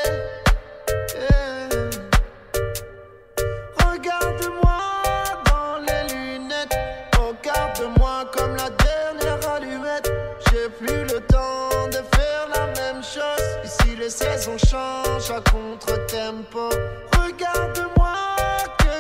Regarde-moi dans les lunettes. Regarde-moi comme la dernière allumette. J'ai plus le temps de faire la même chose. Ici les saisons changent à contre-tempo. Regarde-moi,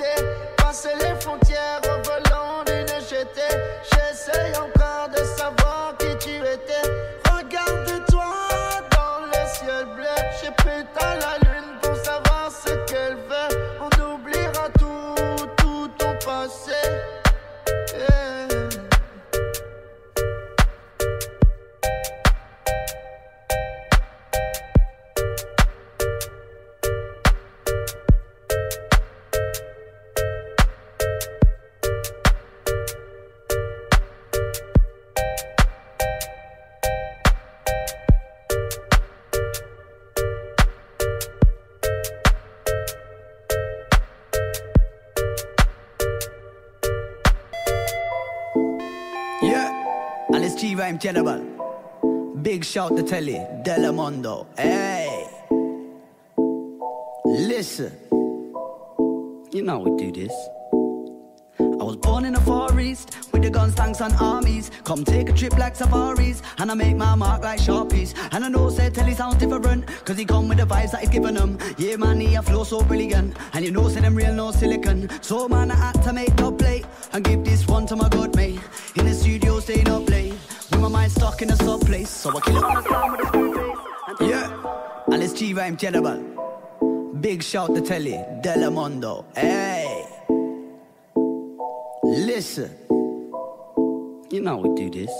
été. Passer les frontières au volant d'une GT. J'essaye encore de savoir qui tu étais. Regarde-toi dans le ciel bleu. J'ai pété la lune pour savoir ce qu'elle veut. On oubliera tout ton passé. Yeah. G-Rhyme General. Big shout to Telly, Delamondo. Hey, listen, you know we do this. I was born in the Far East with the guns, tanks and armies. Come take a trip like safaris, and I make my mark like Sharpies. And I know say Telly sounds different, cause he come with the vibes that he's giving them. Yeah man, he a flow so brilliant, and you know say them real no silicon. So man, I had to make the play, and give this one to my good mate. In the studio staying up late, with my mind stuck in a sub place. So I kill it on the sound with a screw face. Yeah, and it's G-Rhyme General. Big shout to Telly, Delamondo. Hey, listen, you know we do this.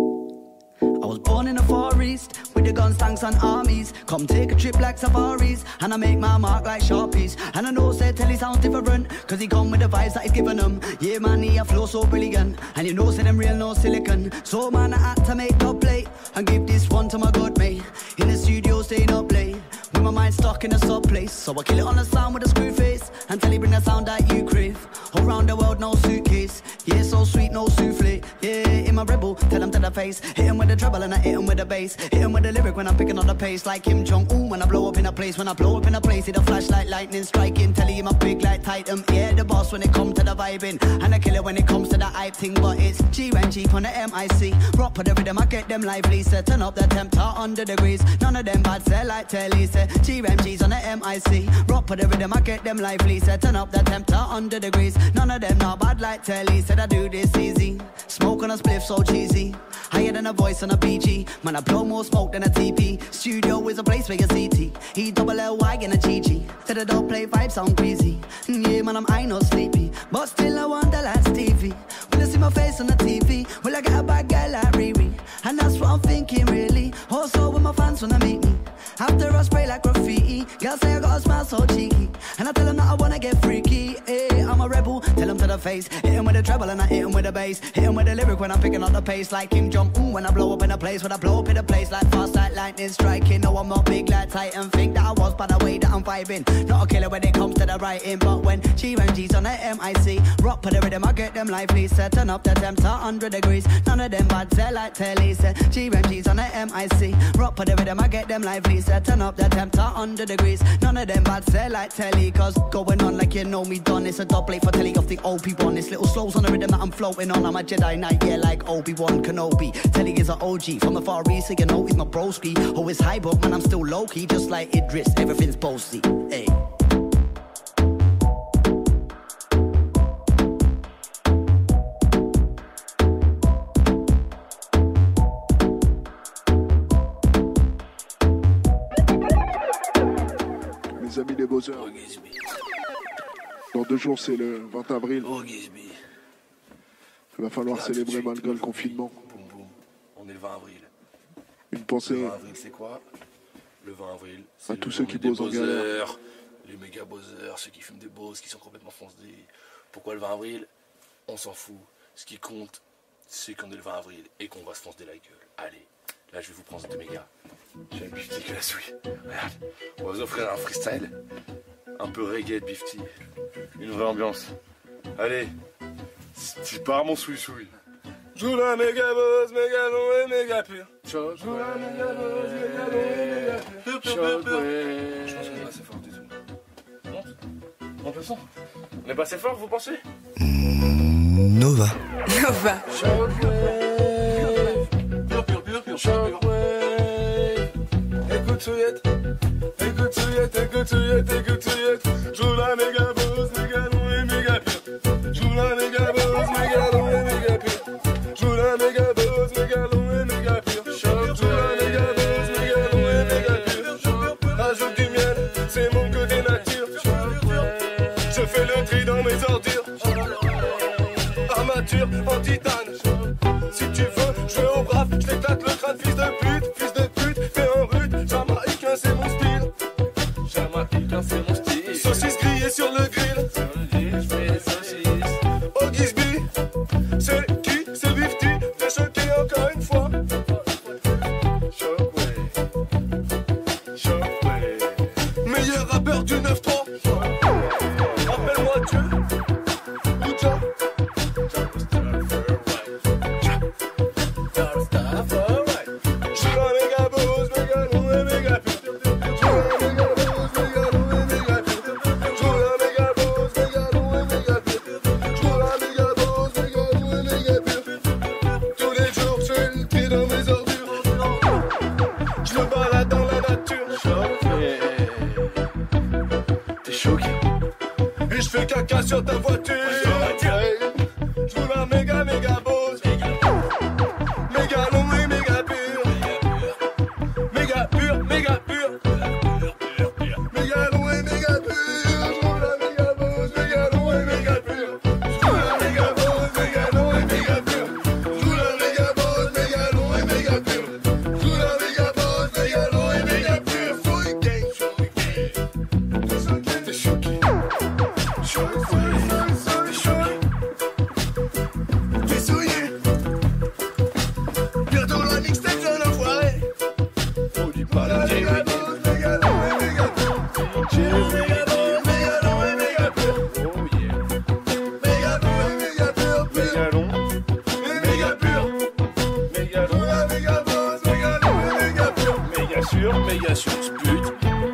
I was born in the Far East with the guns, tanks and armies. Come take a trip like safaris, and I make my mark like Sharpies. And I know say Telly sounds different, cause he come with the vibes that he's giving them. Yeah man, he a flow so brilliant, and you know say them real no silicon. So man, I had to make the play, and give this one to my good mate. In the studio staying up late, with my mind stuck in a sub place. So I kill it on the sound with a screw face, and Telly bring the sound that you crave. Around the world no suitcase, yeah so sweet no souffle. Yeah, in my rebel, tell him to the face. Hit him with the treble and I hit him with the bass. Hit him with the lyric when I'm picking up the pace. Like Kim Jong-un when I blow up in a place. When I blow up in a place, it a flash like lightning striking. Telly him a big like Titan. Yeah, the boss when it comes to the vibing, and I kill it when it comes to the hype thing. But it's G-Rhyme Jeep on the MIC. Rock for the rhythm, I get them lively. Set turn up the temperature 100 degrees. None of them bad sell like Telly. Say G-Rhyme G's on the MIC. Rock for the rhythm, I get them lively. Set turn up the temperature 100 degrees. None of them not bad like Telly. Said I do this easy. Smoke on a spliff so cheesy. Higher than a voice on a PG. Man, I blow more smoke than a TP. Studio is a place where you CT. E-double-L-Y and a GG. Said I don't play vibes, sound greasy. Yeah, man, I know sleepy. But still I wonder like Stevie. Will you see my face on the TV? Will I get a bad guy like Riri? And that's what I'm thinking really. Also with my fans when they meet me. After I spray like graffiti, girls say I got a smile so cheeky, and I tell them that I wanna get freaky. Hey, I'm a rebel, tell them to the face. Hit him with the treble and I hit him with the bass. Hit him with the lyric when I'm picking up the pace. Like Kim Jong-un when I blow up in a place. When I blow up in a place like fast like lightning striking. No, I'm not big like Titan. Think that I was by the way that I'm vibing. Not a killer when it comes to the writing, but when G-Rhyme G's on the MIC. Rock for the rhythm, I get them lively. Setting up the temperature 100 degrees. None of them bad sell like Telly. Say G-Rhyme G's on the MIC. Rock for the rhythm, I get them lively. Setting up the temperature 100 degrees. None of them bad sell like Telly. Cause going on like you know me done. It's a double plate for Telly off the OP1. This little slows on the rhythm that I'm floating on. I'm a Jedi Knight, yeah, like Obi-Wan Kenobi. Telly is an OG from the Far East, so you know he's my broski. Oh, it's high, but man, I'm still low-key. Just like Idris, everything's boasty. Hey. Les amis des Beaux-Heures. Dans 2 jours, c'est le 20 avril. Il va falloir célébrer malgré le confinement. On est le 20 avril. Une pensée. Le 20 avril, c'est quoi? Le 20 avril, c'est à tous ceux qui bossent en galère. Les méga bosseurs, ceux qui fument des bosses, qui sont complètement foncés. Pourquoi le 20 avril? On s'en fout. Ce qui compte, c'est qu'on est le 20 avril et qu'on va se foncer la gueule. Allez, là je vais vous prendre des mégas. J'ai une Bifty que la souille. Regarde, on va vous offrir un freestyle. Un peu reggae de Bifty. Une vraie ambiance. Allez, c'est pas mon souille-souille. Joue la méga boss, méga long et méga pire. Joue la méga boss, méga long et méga pire. Je pense qu'on est assez fort, désolé. Monte le son. On est pas assez fort, vous pensez? Nova. Nova. Écoute Souillette. Écoute Souillette, écoute Souillette, écoute Souillette. Joue la méga boss, méga long et méga fais le tri dans mes ordures. Armature en titane. Si tu veux, je vais au brave, je t'éclate le crâne, fils de pute, fais un rude. Jamaïcain, c'est mon style. Jamaïcain, c'est mon style. Saucisse grillée sur le grill. Je fais des saucisses. Au Gisby, c'est qui? C'est Bifty. T'es choqué encore une fois. Shockwave. Meilleur rappeur du 9-3. Appelle-moi Dieu. Lucha. Fais caca sur ta voiture. Je roule un méga Bose. Méga long et méga pur. Méga pur. Méga long et méga pur. Je roule un méga Bose. Méga long et méga pur. Je roule un méga Bose. Méga long et méga pur. Je roule un méga Bose. Méga long et méga pur. Je roule un méga Bose. Méga long et méga pur. Full gang. T'es choqué. T'es souillé. Bientôt la mixtape de l'enfoiré. On dit pas la méga dose, méga long et méga pur. Méga dose, méga long et méga pur. Oh yeah. Méga long et méga pur. Méga long et méga pur. Méga long et méga dose, méga long et méga pur. Méga sûr, pute.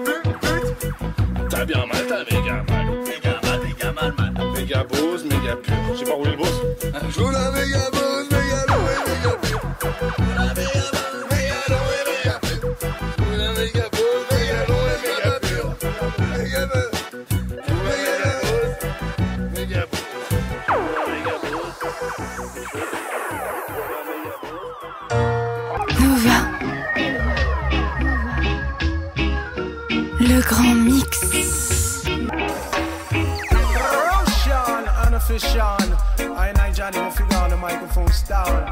T'as bien mal, t'as méga mal. Méga Bose, méga pur. J'ai pas roulé le Bose. Je roule un méga Bose, méga long et méga pur. Je roule un méga Bose, méga long et méga pur. Je roule un méga Bose, méga long et méga pur. Méga Bose, méga Bose, méga Bose. Nova. Le grand mix. Sean, I Johnny will figure on the microphone style.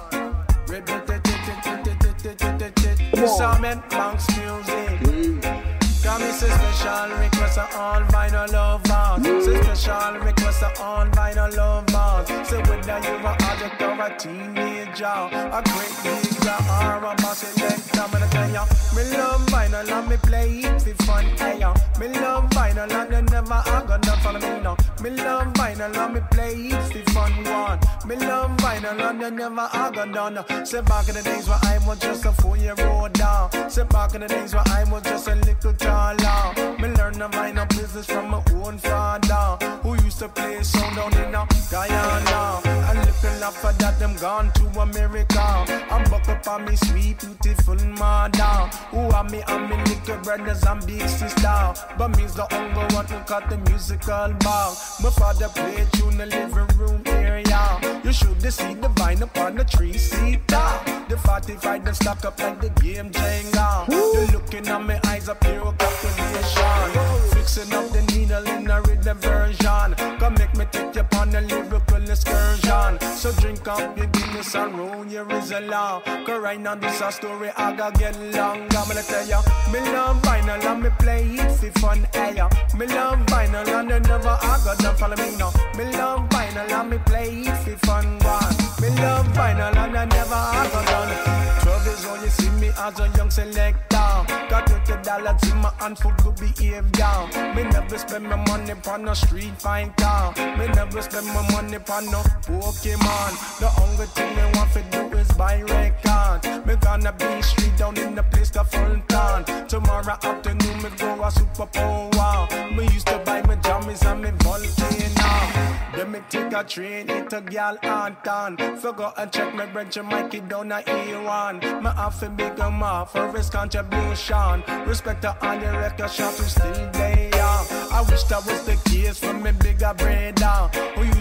Simon Banks music. Got me say special request on vinyl love band. Say special request on vinyl love band. Say whether you're an addict or a teenager, a great leader or a boss selector, I'm gonna tell ya, me love vinyl and me play it for fun. Hey, me love vinyl and you never are gonna follow me now. Me love vinyl and me play it for fun one. Me love vinyl and you never are gonna. Say back in the days where I was just a 4-year-old down. Say back in the days where I was just a little taller. Me learn the vinyl business from my own father, who used to play sound down in Guyana. And little after that, them gone to America. I'm buck up on me sweet, beautiful mother, who are me and me little brothers and big sister. But me's the hunger what we call the musical bar. My father played tune the living room area. You should see the vine upon the 3-seater. The 45 them stack up like the game Jenga. You're looking at my eyes up here, calculation. Fixing up the needle in a rhythm version. Come make me take you on a lyrical excursion. So drink up your Guinness and roll your Rizla. Cause right now this a story I gotta get long. I'm gonna tell ya, me love vinyl and me play it for fun. Hey, me love vinyl and you never I got done follow me now. Me love vinyl and me play it for fun. One. Me love vinyl and I never I got done. 12 years old you see me as a young selector. Got $20 in my hand for good behavior. Me never spend my money on no street fighter. Me never spend my money on no Pokemon. The only thing me want to do is buy record. Me gonna be street down in the place the Fulton. Tomorrow afternoon me go a super power. Me used to buy my jammies and me Volcano. Then me take a train, hit a gal Anton. Forgot and check my branch and my kid down at A1. Me have to big em up for his contribution. Respect to all the record shops who still there. I wish that was the case for me bigger brother, who used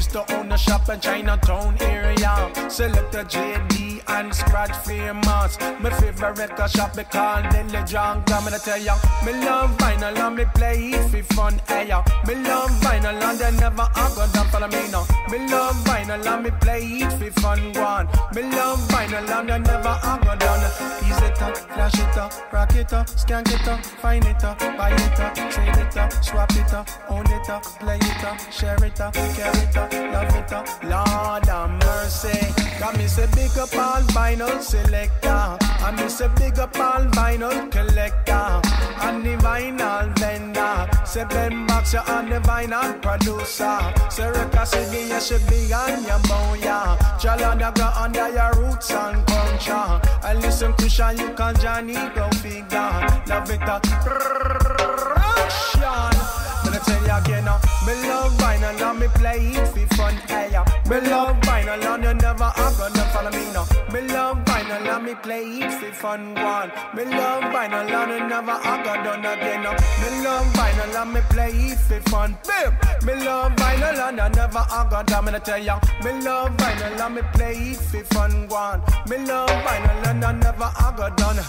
to own a shop in Chinatown area. Select a JD and Scratch famous. My favorite shop be called Deli John. I'm gonna tell ya, me love vinyl and me play it for fun. Hey ya, me love vinyl and they never a go down for me now. Me love vinyl and me play it for fun. One, me love vinyl and they never a go down. Ease it up, flash it up, rock it up, skank it up, find it up, buy it up, trade it up, swap it up, own it up, play it up, share it up, carry it up, love it up. Lord have mercy, got me say big up all vinyl selector, I me say big up all vinyl collector, and the vinyl vendor. Say Ben Box, you on the vinyl producer. Say Reka City, you should be on your booyah. Jalanda go under your roots and culture. And listen to Sean, you can Johnny go figure. Love it up, Sean. But I tell you again, me love vinyl and me play it for fun. Hey, me love vinyl and you never are gonna follow me now. Me love vinyl and me play it for fun. One, me love vinyl and you never are gonna done again. Me love vinyl and me play it for fun. Bim. Me love vinyl and you never are gonna done. Me tell ya, me love vinyl and me play it for fun. One, me love vinyl and you never are gonna done.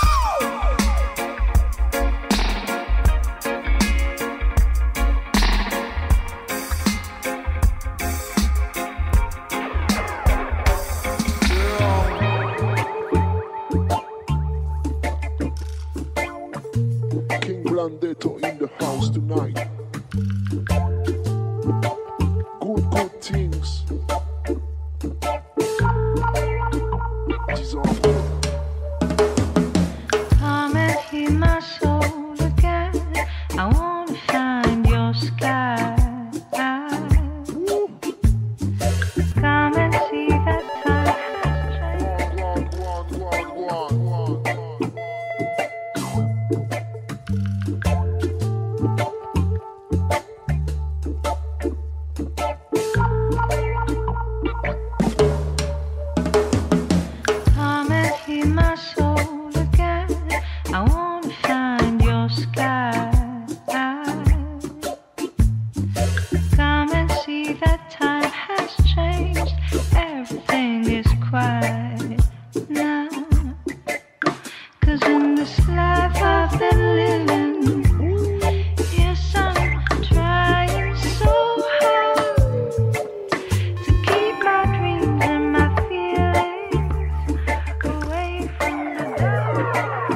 Blandetto in the house tonight. Good things. Come and hear my soul again. I wanna find your sky. Come and see that time Come and hear my soul again. I wanna find your sky. Come and see that time has changed. Everything is quiet now. 'Cause in this life I've been living, yes, I'm trying so hard to keep my dreams and my feelings away from the dark.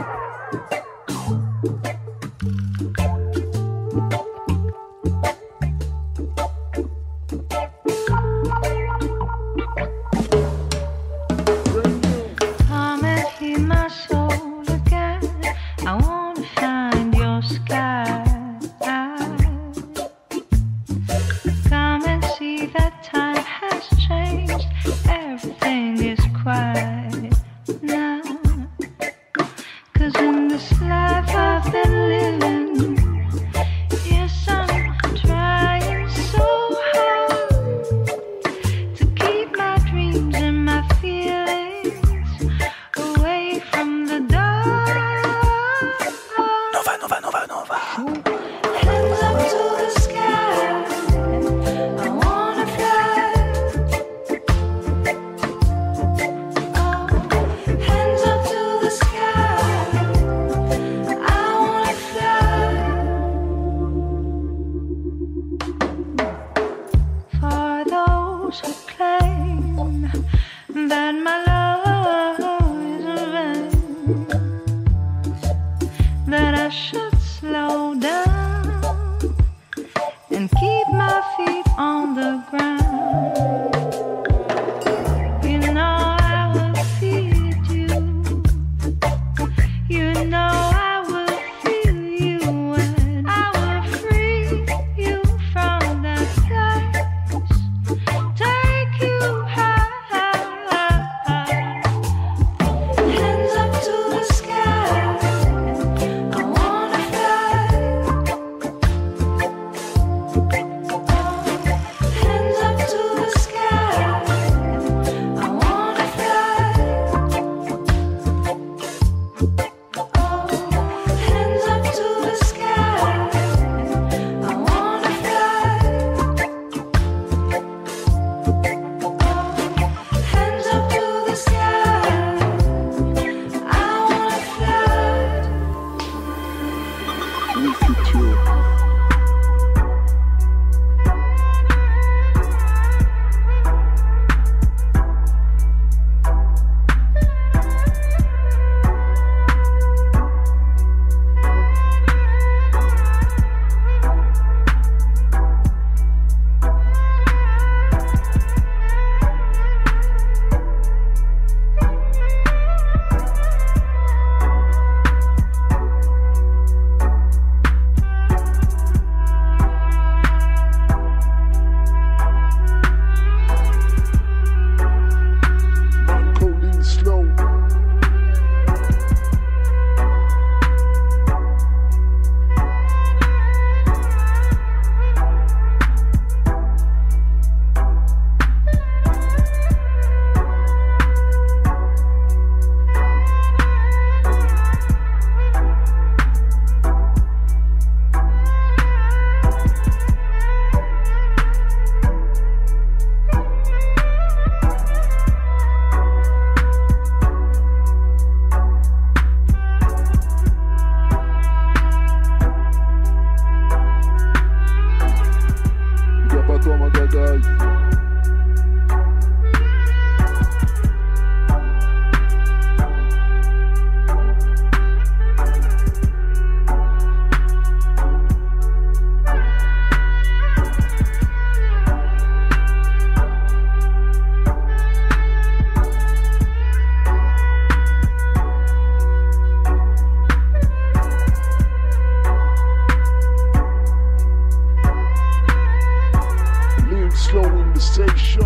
Come and hear my soul again. I wanna find your sky. Come and see that time has changed. Everything is quiet now. 'Cause in this life I've been living, yes, I'm trying so hard to keep my dreams and my feelings away from the dark. Nova, Nova, Nova, Nova. Hands up to the sky, I wanna fly. Oh, hands up to the sky, I wanna fly. For those who claim that my love is vain, that I should slow down and keep my feet on the ground. You know I will feed you. You know I will feel you, and I will free you from that place. Take you high. flowing the station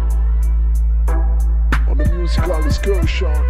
on the musical excursion.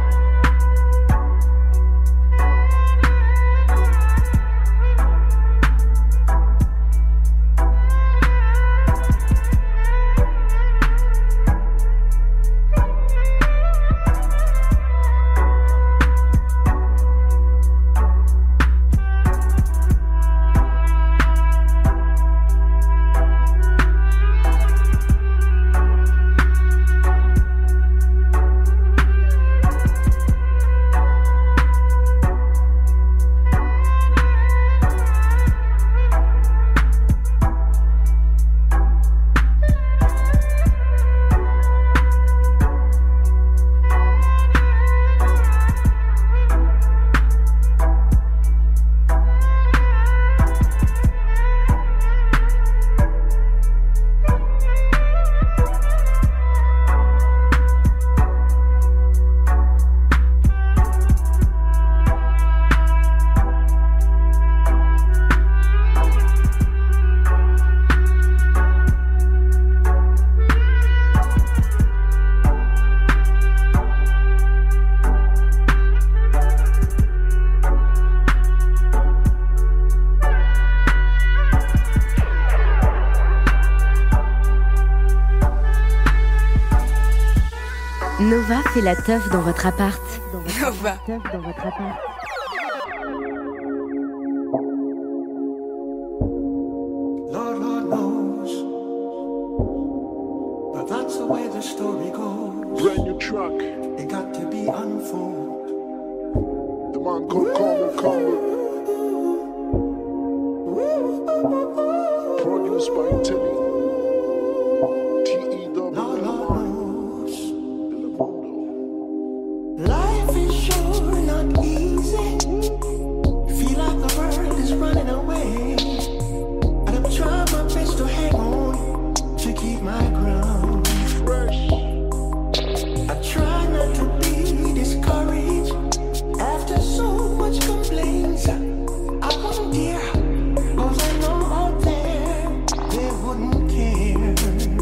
Nova fait la teuf dans votre appart. Nova. Dans votre appart. Lord knows, but that's the way the story goes. Brand new track. It got to be unfold. The man called Carmel. Produced by Teddy. Life is sure not easy. Feel like the world is running away. And I'm trying my best to hang on, to keep my ground fresh. I try not to be discouraged. After so much complaints, I wouldn't dare. Cause I know out there, they wouldn't care.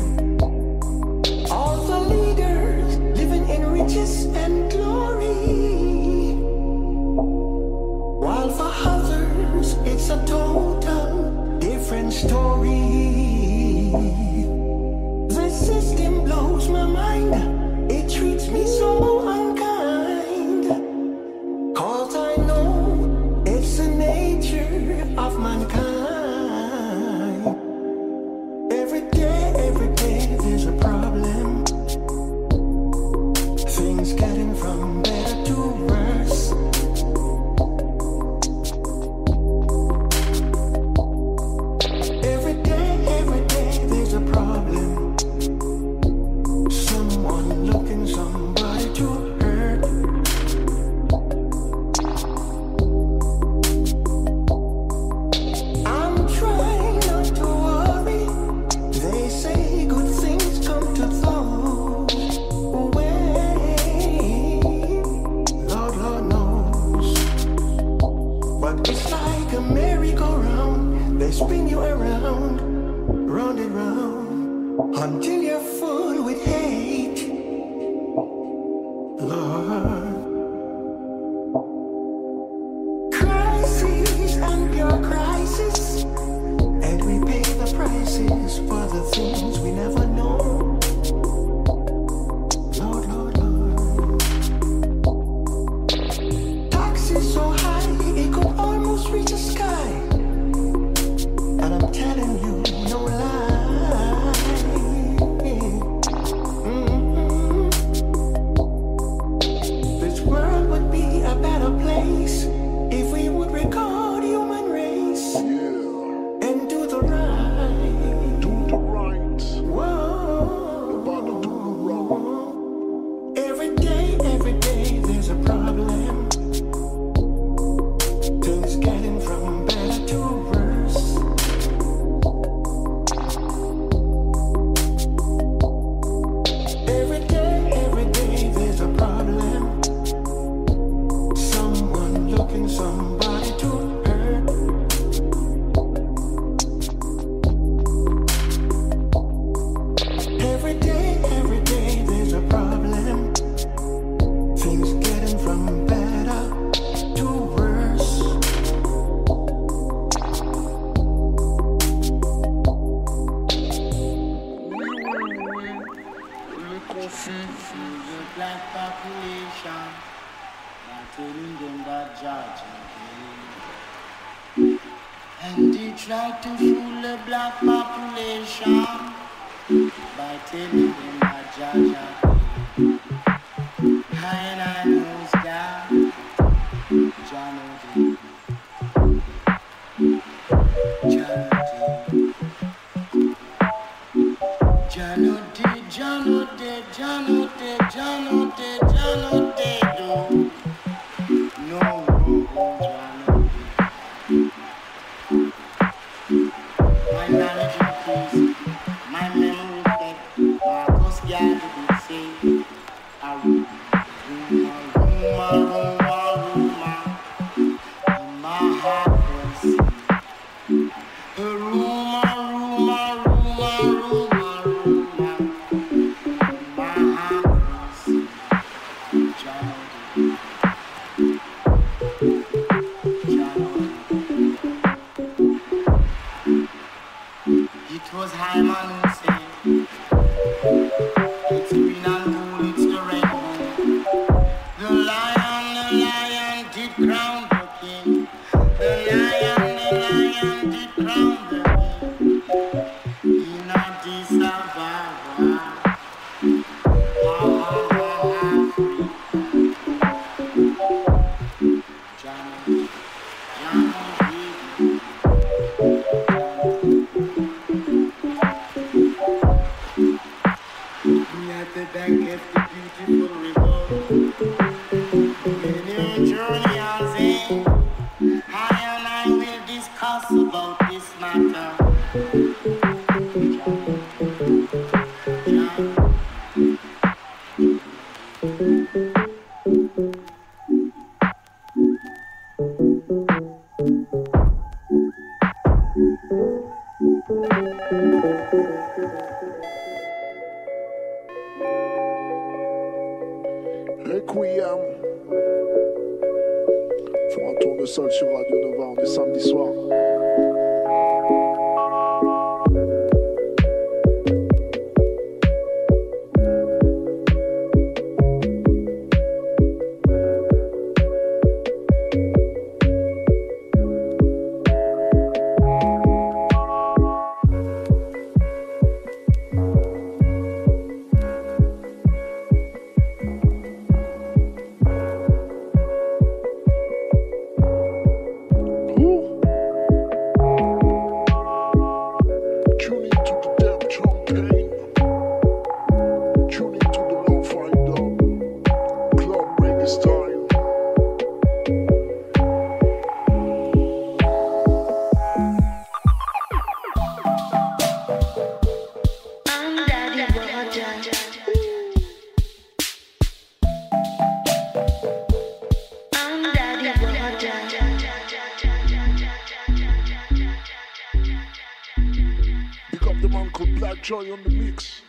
All the leaders living in riches and glory, while for others it's a total different story. The system blows my mind. It treats me so unkind. Cause I know it's the nature of mankind. Every day there's a problem. Things getting from better to worse. Every day there's a problem. Someone looking somebody to hurt. I'm trying not to worry. They say good things come to those who wait. Lord knows. But it's like a merry-go-round. They spin you around, round and round, until you're full with hate. Lord. Crises and pure crisis, and we pay the prices for the things we never know. Lord. Taxes so high, it could almost reach the sky. And I'm telling you, no lie. The black population, not telling them that judge again. And they try to fool the black population by telling them that judge again. And I knows that John O'Day. Requiem. Faire un tour de sol sur Radio Nova, on est samedi soir. Joy on the mix.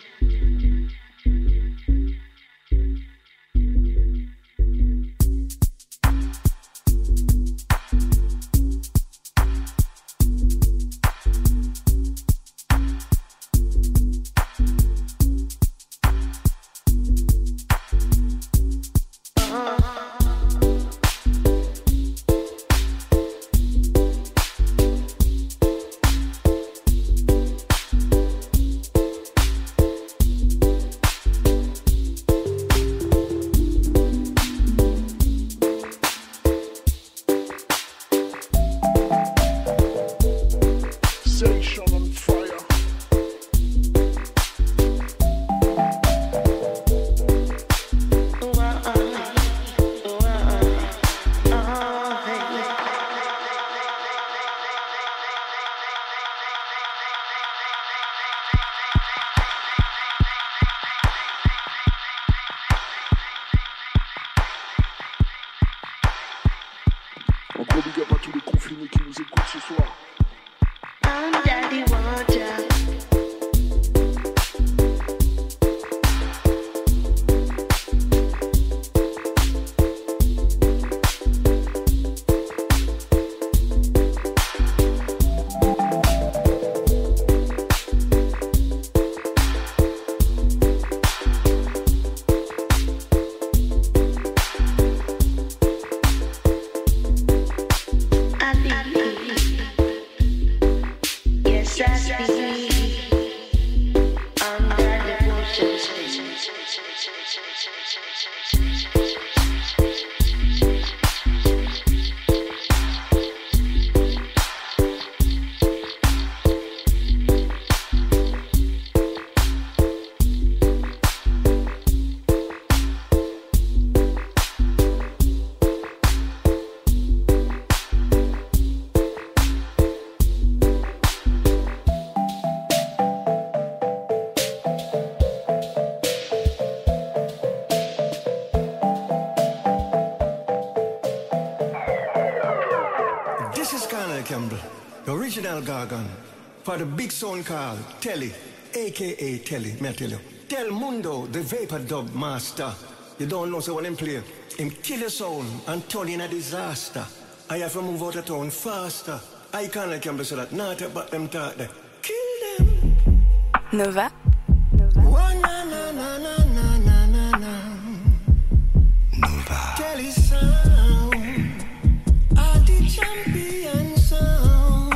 Gargan for the big sound called Telly, aka Telly, me I tell you. Tell Mundo, the vapor dub master. You don't know so when him play. Him kill your sound and turn in a disaster. I have to move out of town faster. I can't Campbell so that not about them talk there. Kill them. Nova. One na na na na na na na na. Nova. Telly sound. Are the champion sound.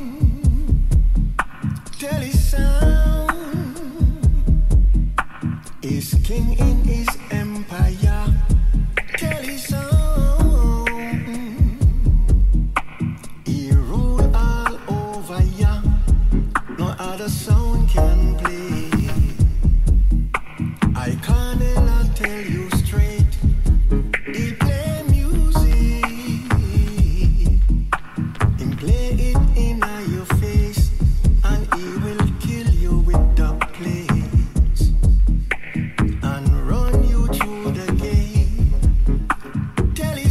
Telly sound is king in his empire. Telly sound, he rule all over ya. No other sound can play. I can't tell you straight. He play music. He play it in your face. And he will kill you with the plays and run you through the gate. Telly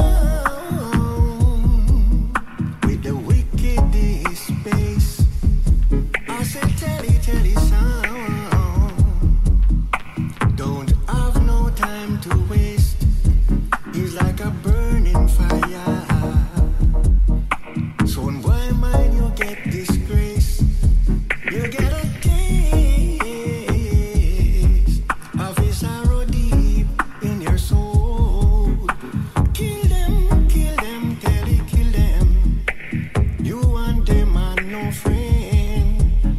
sound with the wickedest space. I said Telly sound. Don't have no time to waste. He's like a burning fire. So why mind you get disgrace? You get a taste of his sorrow deep in your soul. Kill them, Telly, kill them. You and them are no friend.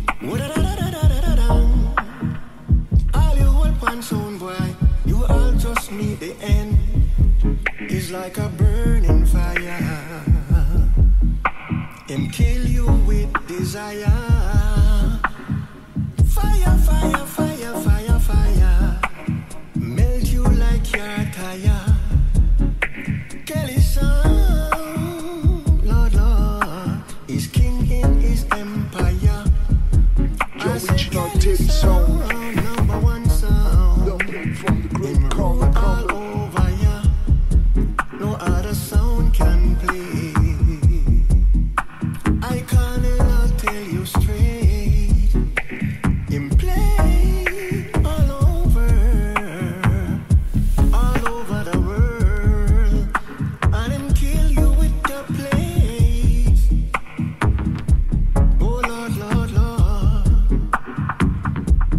All you hold pan sound boy, you all just meet the end. It's like a burning fire. Him kill you with desire. Fire, fire, fire, fire, fire. Melt you like your tire. Kelly sound, Lord, Lord, is king in his empire. I said Kelly sound, number one sound. Him rule all over ya. No other sound can play. I can't tell you straight. Him play all over the world, and him kill you with the plays. Oh Lord, Lord, Lord.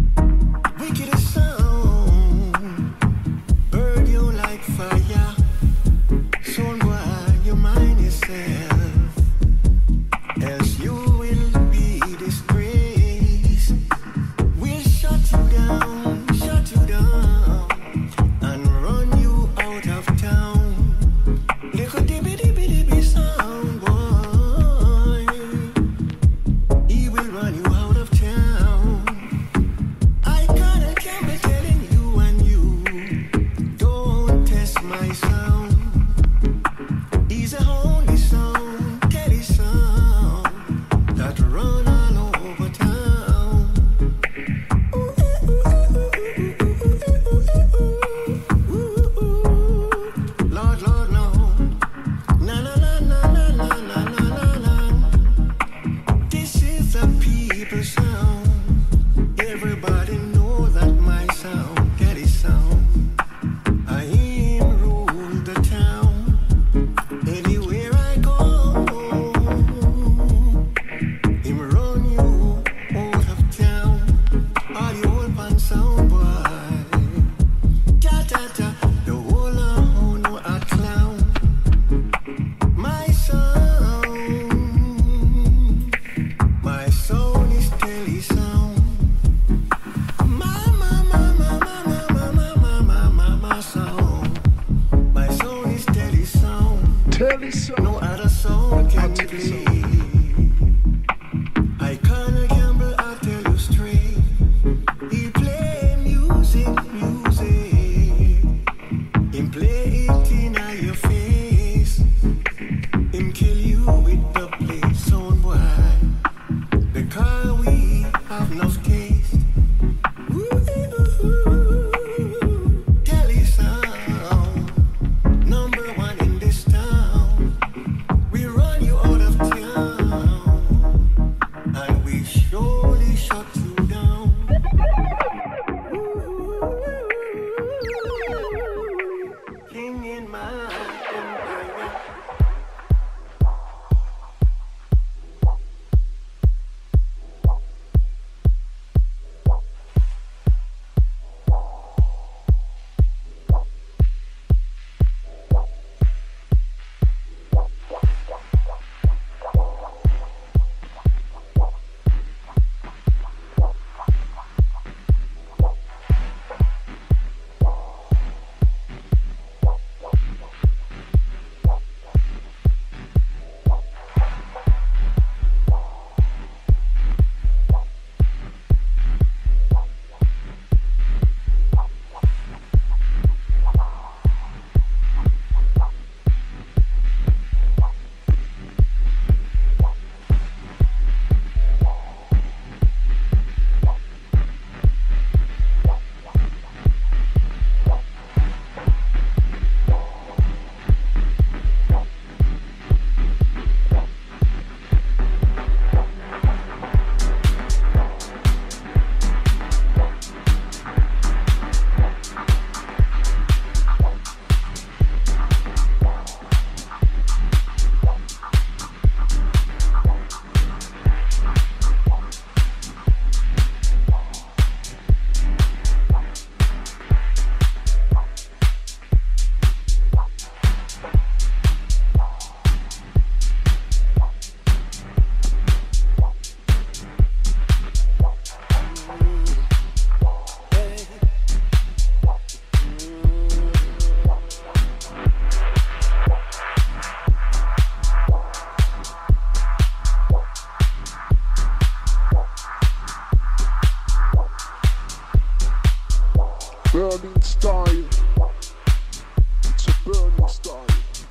burning style. It's a burning style.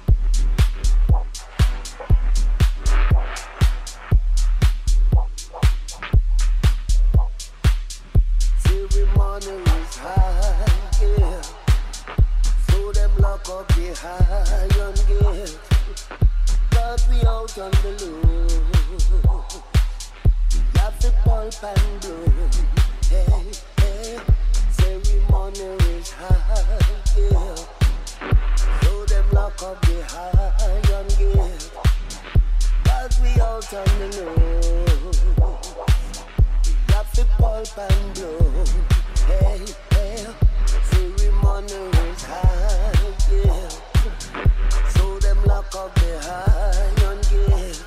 Ceremony is high, yeah. So them lock up the iron gate. Got we out on the low. Have the pulp and blow. Hey, hey. Ceremony is high, yeah. So them lock up the iron gate. Got we out on the low. Have the pulp and blow. Hey, hey. Ceremony is high, yeah. So them lock up the iron gate.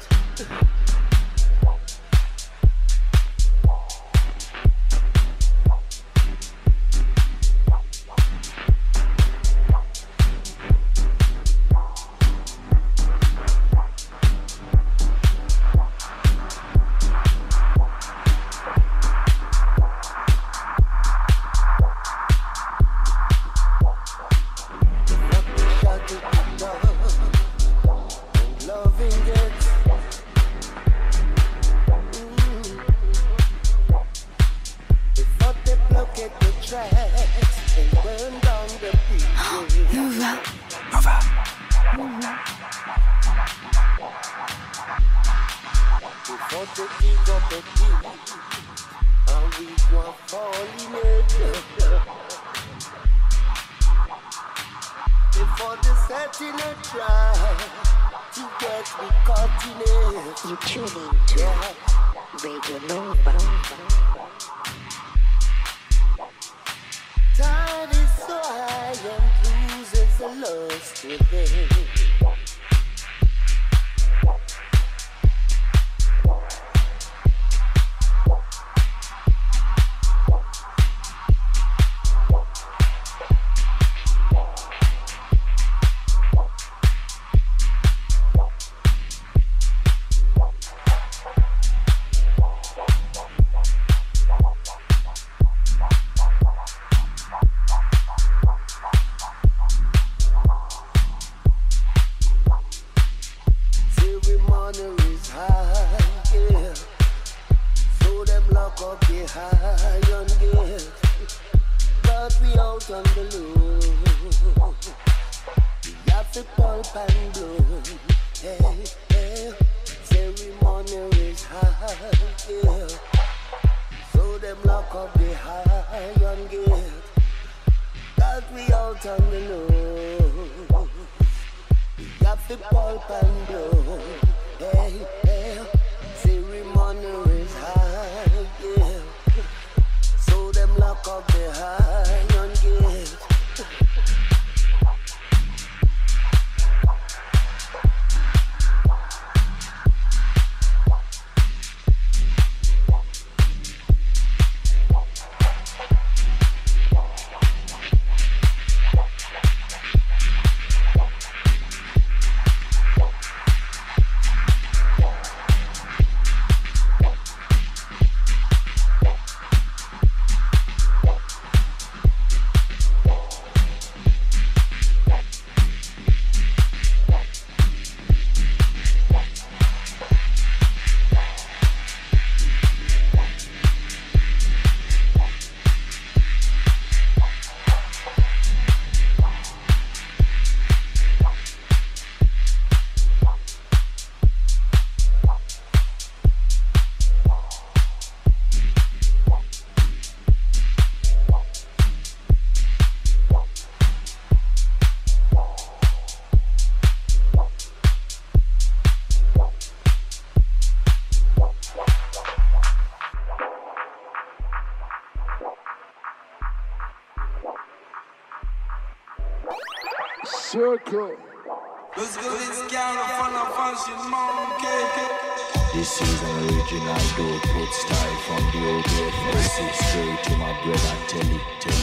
Circle. Let's go this gang of fun function monkey. This is an original dope put style from the old FSC. Straight to my brother Telly.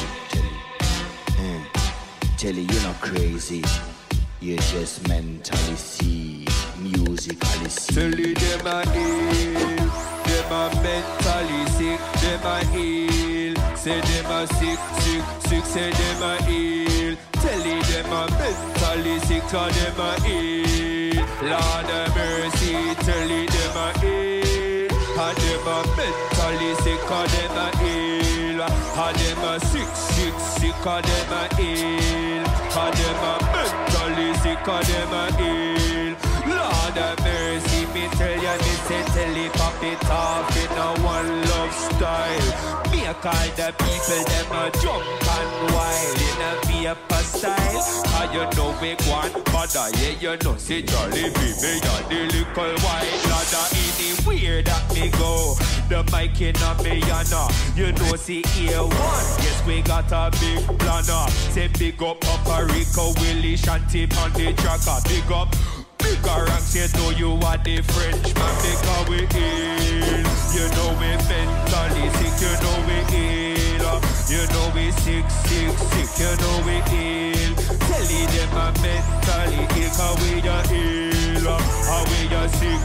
Telly, you're not crazy. You're just mentally sick, musically sick. Telly, them a ill, them a mentally sick, them a ill. say them a sick, say them a ill. Telly them a mentally sick, or them a ill. Lord have mercy, telly them a ill. And them a mentally sick, or them a ill. And them a sick, or them a ill. And them a mentally sick, or them a ill. Lord have mercy, me tell ya, me say tell it, pop it off in a one love style. Me a call the people, them a jump and wild in a vapor style. How you know we want mother, yeah you know say Charlie be me a the little white ladder. Anywhere that me go, the mic in a me yana. You know see A1, yes we got a big planner. Say big up Papa Rico, Willie Shanty on the tracker. Big up bigger ranks, you know you are the Frenchman because we ill. You know we mentally sick, you know we ill. You know we sick, you know we ill. Telling them I'm mentally ill because we are ill. How we are sick.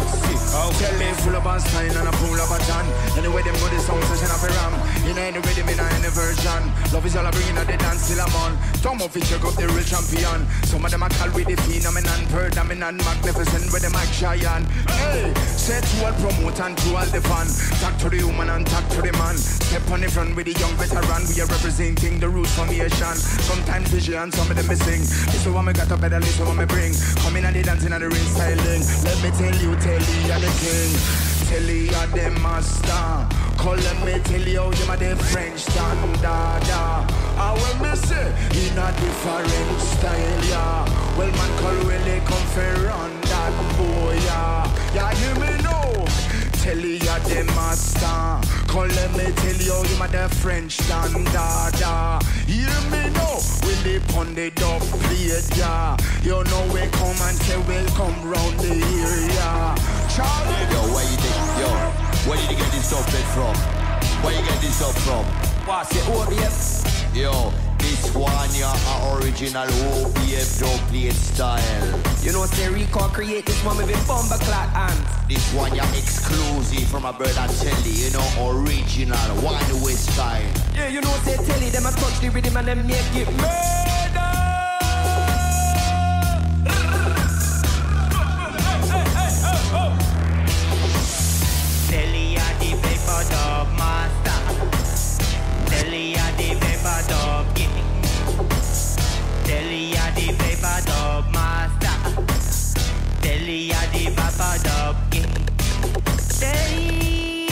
Tell me full of Einstein and a pool of a John. Anyway them body songs session of a ram. In any rhythm in any version. Love is all I bring in the dance till I'm on. Some of it check up the real champion. Some of them I call with the phenomenon. Predominant magnificent with the mic giant. Hey, set to all promote and to all the fun. Talk to the woman and talk to the man. Step on the front with the young veteran. We are representing the roots formation. Sometimes vision, some of them missing. This is what me got a better list of what me bring. Come in and the dancing and the ring styling. Let me tell you, you're the king. Tell you the master. Call me, tell you, you're the French standard. I will me say, in a different style, yeah. Well, man, call really come for run that boy, yeah. Yeah, hear me now. Tell you the master. Call me, tell you, you're the French standard. Hear me now. Willie pon the dub plate, yeah. You know we come and say welcome round the area. Charlie. Yo, where you think? Yo, where did you get this stuff from? Where you get this stuff from? What's it, OBF? Yo, this one ya a original OBF dub plate style. You know, say Rico create this one with bomber clock hands. This one ya exclusive from a brother Telly, you know, original one way style. Yeah, you know, say Telly, them a touch the rhythm and them make it murder. Telly a the paper dub master. Telly a the paper dub king. Telly a the paper dub master. Telly a the paper dub king. Telly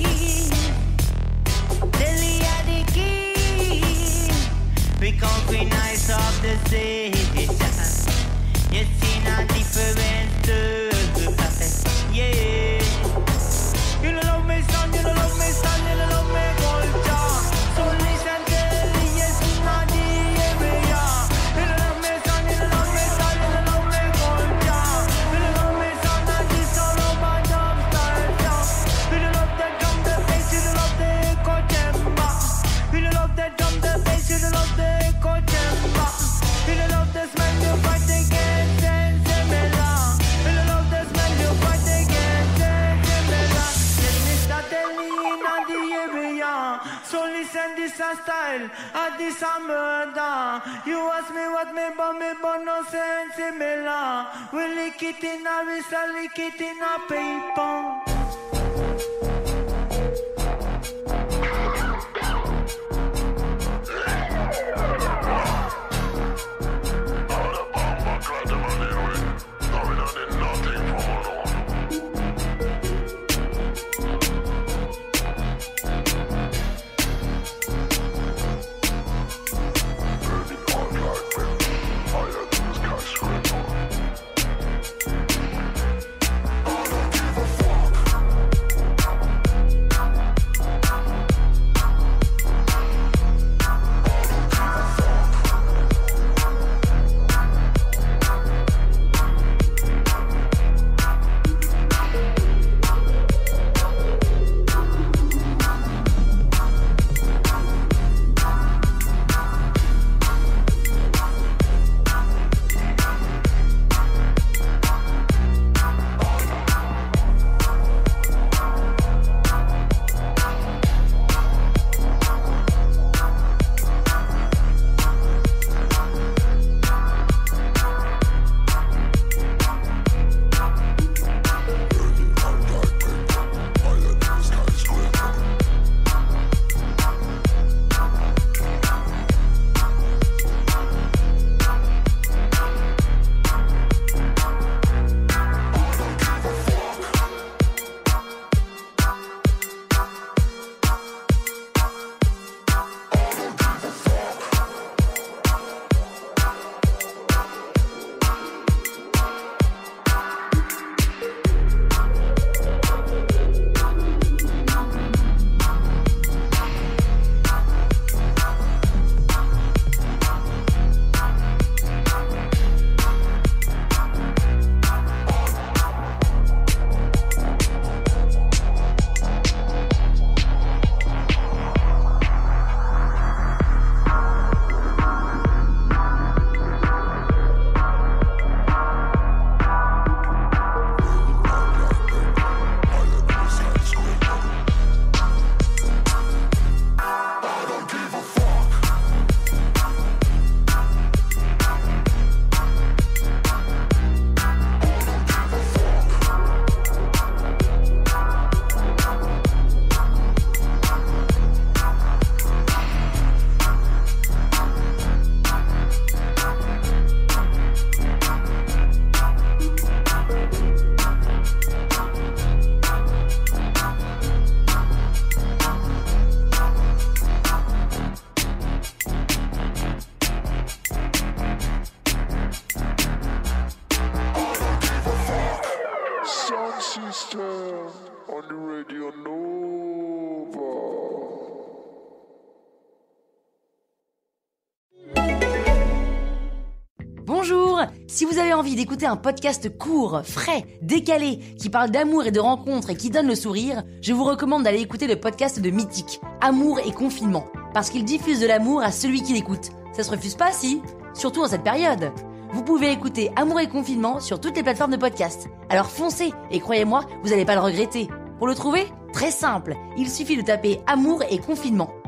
a the king. We conquer nice of the city. You see no difference too. Yeah. You don't love me son, you don't love me son, you don't love me culture. So listen Telly, yes in the area. You don't love me son, you don't love me son, you don't love me culture. You don't love me son, and this all over dub style. You don't love the drum, the bass, you don't love the echo chamber. You don't love the drum, the bass, you don't love the echo chamber. You don't love the smell, you fight against Sensibella. You don't love the smell, you fight against Sensibella. Yes, Mr. Telly in the area. So listen, this a style, this a murder. You ask me what me but no Sensibella. We lick it in a wrist, lick it in a paper. Si vous avez envie d'écouter un podcast court, frais, décalé, qui parle d'amour et de rencontres et qui donne le sourire, je vous recommande d'aller écouter le podcast de Mythique, Amour et Confinement, parce qu'il diffuse de l'amour à celui qui l'écoute. Ça se refuse pas, si? Surtout en cette période. Vous pouvez écouter Amour et Confinement sur toutes les plateformes de podcast. Alors foncez, et croyez-moi, vous n'allez pas le regretter. Pour le trouver, très simple, il suffit de taper Amour et Confinement.